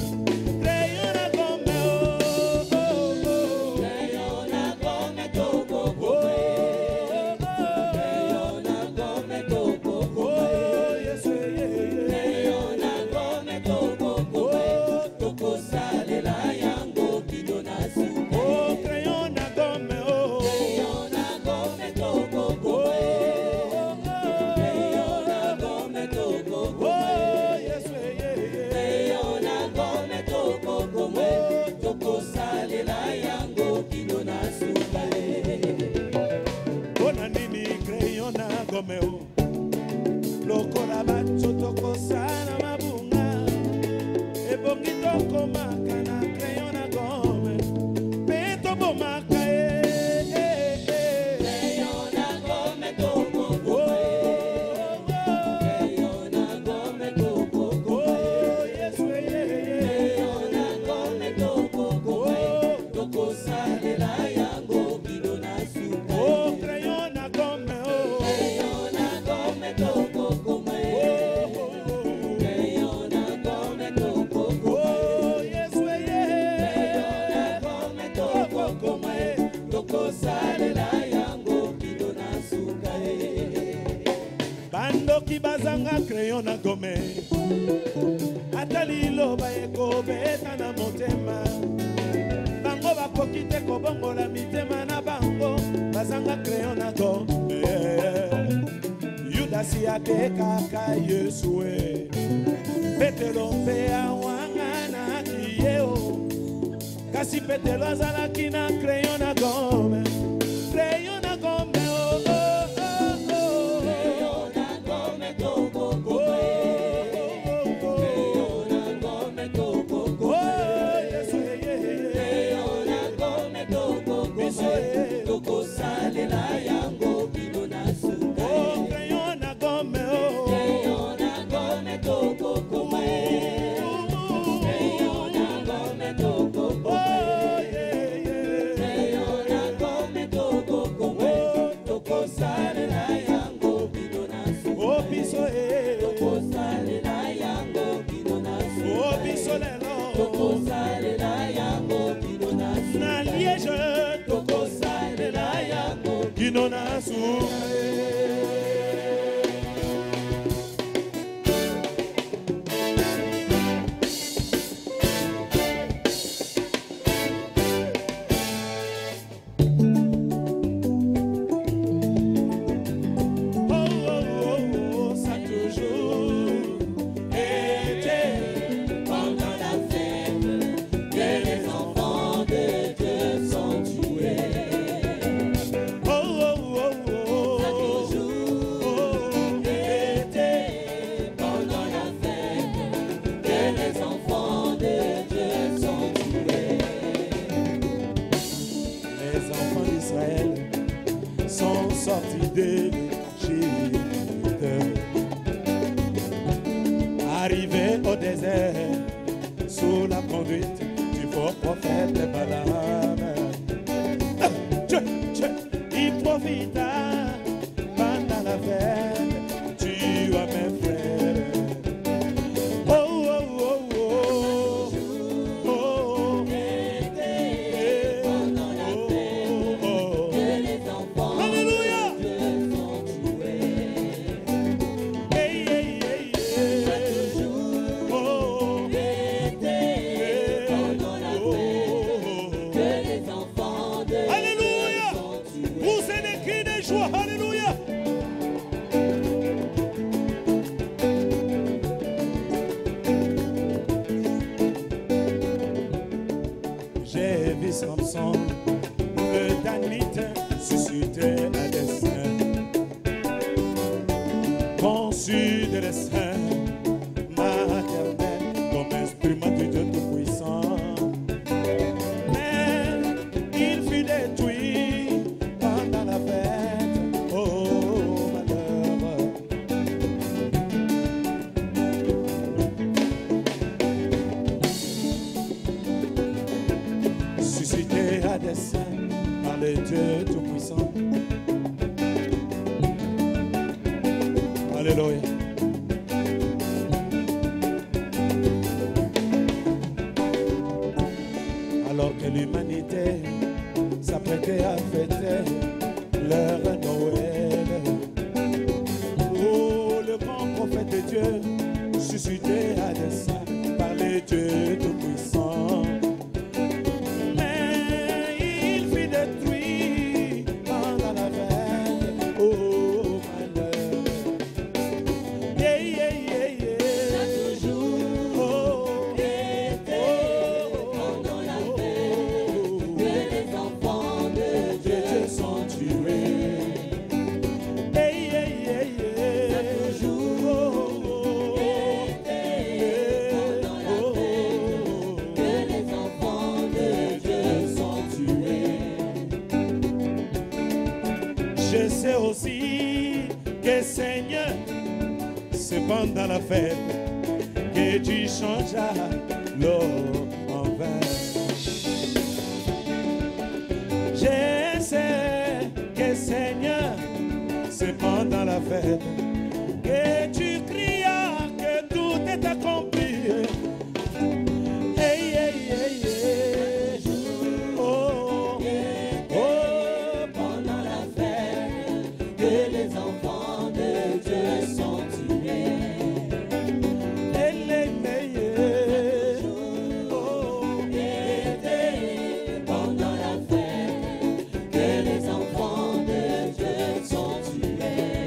oh oh oh, crayona gome toko gome, crayona gome toko gome, yes crayona gome toko gome, toko sale la yango kidona su, oh crayona gome. Lokola bacho toko sana mabunga ebongi toko maka na crayona gome peto bomaka crayona gome toko gome crayona gome toko gome yes crayona gome toko gome toko sale la yango bidona suka oh crayona gome crayona gome toko Bandoki bazanga crayona gome Atali loba eko beta na motema Bango bakoki te kobongola mitema na bango Bazanga crayona gome Yudasi ate kaka Yesue Petelo mpe awanga na kiyeo Kasi petelo azalaki na crayona gome Crayona gome oh oh oh oh Crayona gome toko gome Crayona gome toko gome oh yes Crayona gome toko gome Toko sale la yango bidona suka oh crayona gome oh Crayona gome toko gome Crayona gome toko gome depuis Samson, le Danite suscitait un dessein, conçu de dessein maternel comme instrument du Dieu Tout-Puissant. Mais il fut détruit pendant la fête, oh malheur. Suscité à dessein par le Dieu Tout-Puissant. Alléluia. Alors que l'humanité s'apprêtait à fêter leur Noël, oh, le grand prophète de Dieu suscité à dessein par les dieux Tout-Puissants. Mais il fut détruit pendant la fête, oh malheur. Yeah, yeah, yeah, yeah. Oh, Pendant la fête, que les enfants de Dieu sont tués. hey, hey, hey, yeah. Toujours été pendant la fête, que les enfants de Dieu sont tués. Je sais aussi que Seigneur, c'est pendant la fête que tu changeras l'eau en vin. Je sais que Seigneur, c'est pendant la fête que tu crias que tout est accompli. Hey, hey, hey, hey. Oh, oh, Pendant la fête, que les enfants de Dieu sont tués. hey, hey, hey, hey. Oh, Pendant la fête, que les enfants de Dieu sont tués.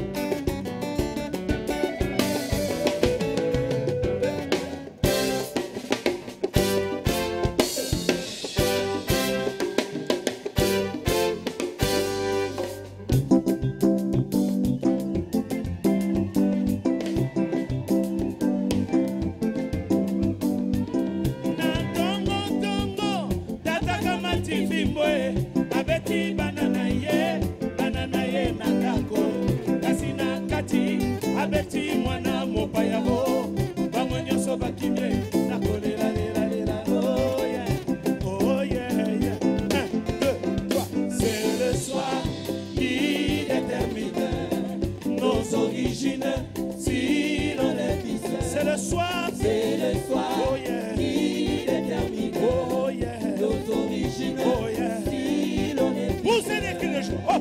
na tongo tongo tataka mativimbwe abeti banana ye na ndako kasi na kati abeti mwana mopaya o bango nyonso bakimie na kolela lela lela oh yeah oh yeah yeah 1, 2, 3 c'est le soir qui détermine nos origines si l'on les vise c'est le soir C'est le soir oh yeah qui détermine oh yeah nos origines. oh yeah Si l'on est poussez les cris de joie oh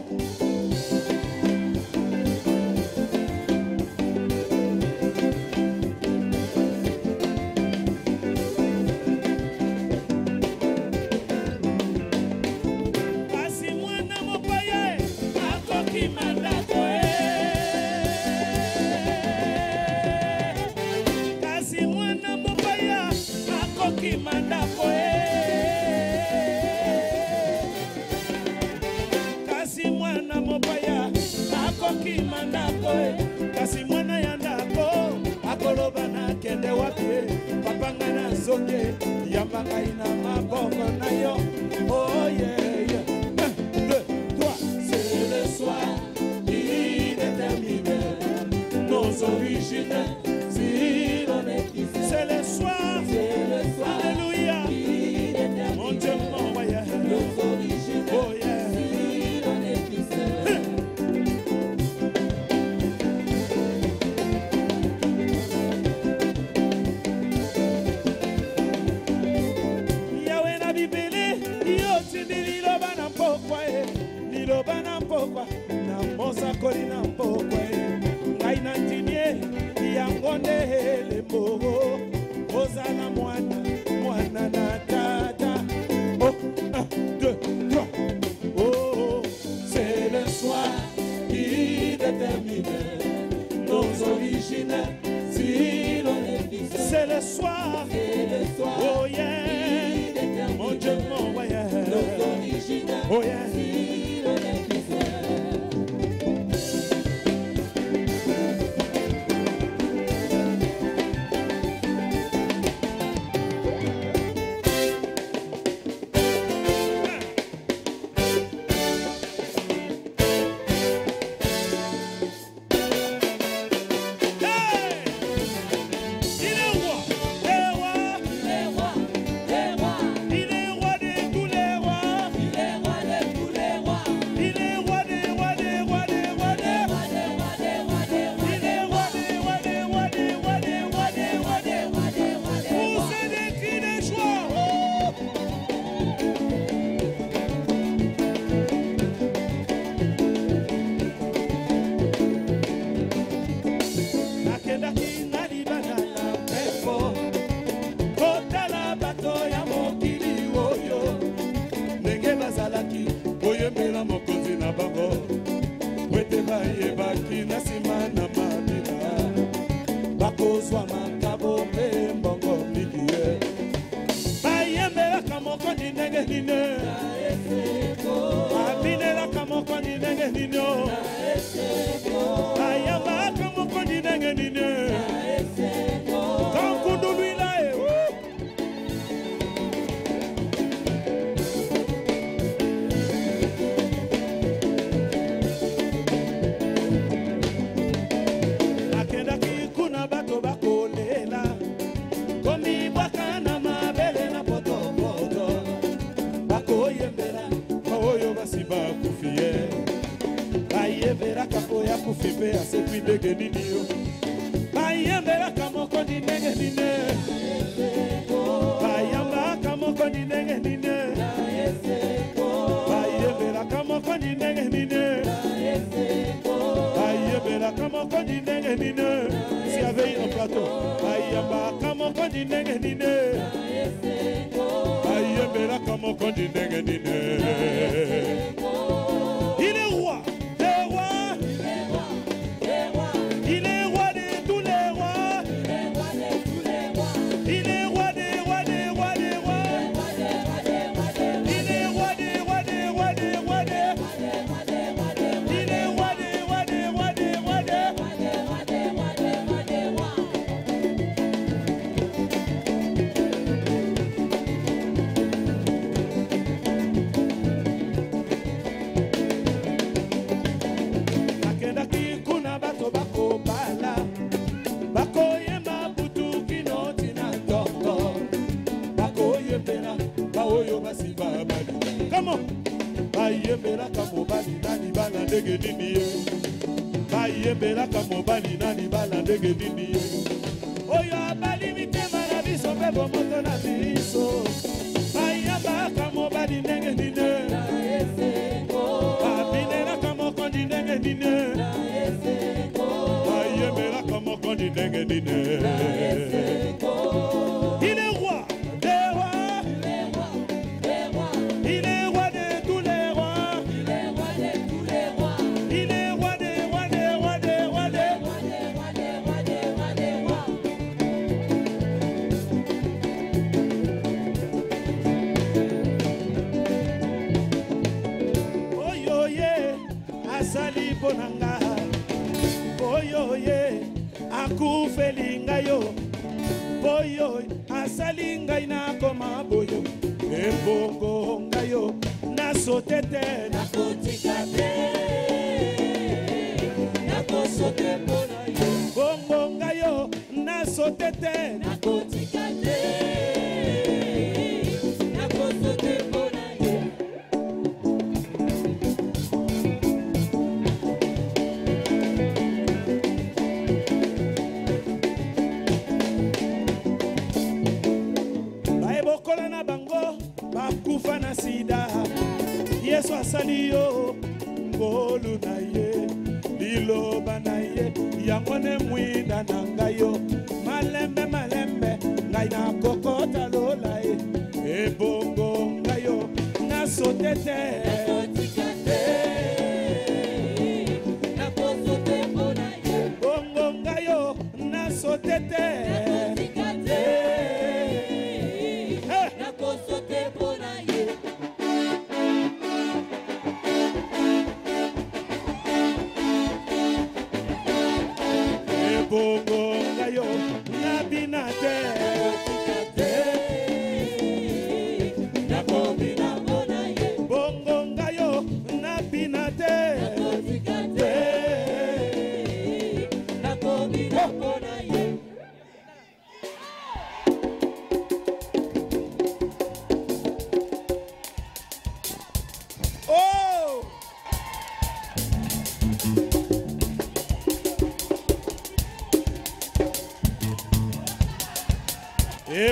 kasi mwana mopaya akoki mandako kasi mwana mopaya akoki mandako kasi mwana mopaya akoki mandako kasi mwana ya ndako akoloba na kende wapi papa nga na zoke yamba ngai na maboko na yo oh yeah yeah 1, 2, 3 C'est le soir qui détermine nos origines. Si l'on est ici, c'est le soir c'est le soir alléluia qui détermine mon Dieu mon yeah nos origines. oh yeah Si l'on est ici, yawe na bibele yo tindi liloba na mpokwa liloba na mpokwa na mosakoli na mpokwa ngai na ndimie yango nde elembo Oh yeah.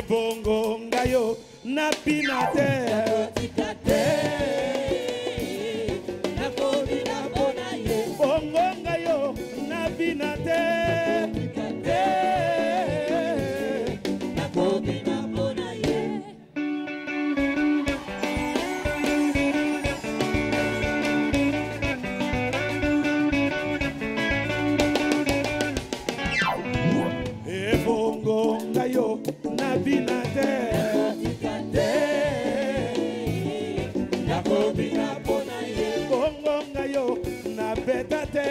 Ebongo ngayo na pinate bongo ngayo na pinate ebongo ngayo na pinate bongo ngayo na betate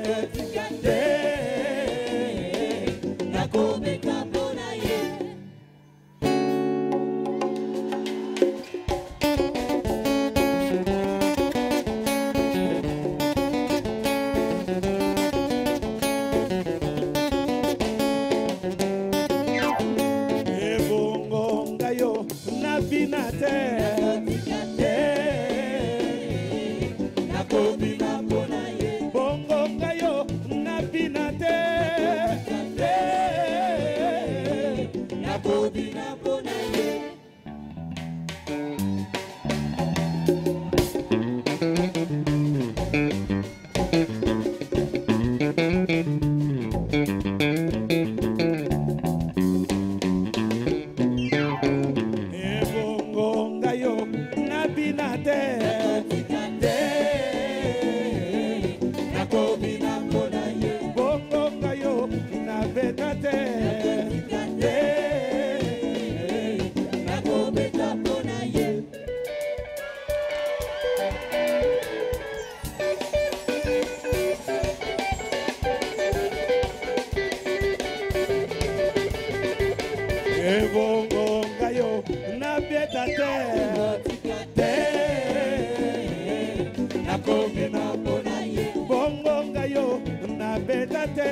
ebongo ngayo na binate bongo ngayo na binate ebongo ngayo na binate bongo ngayo na betate ebongo ngayo na betate bongo ngayo na betate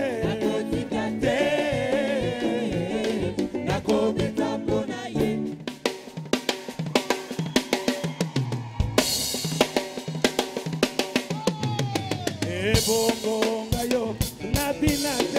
ebongo ngayo na binate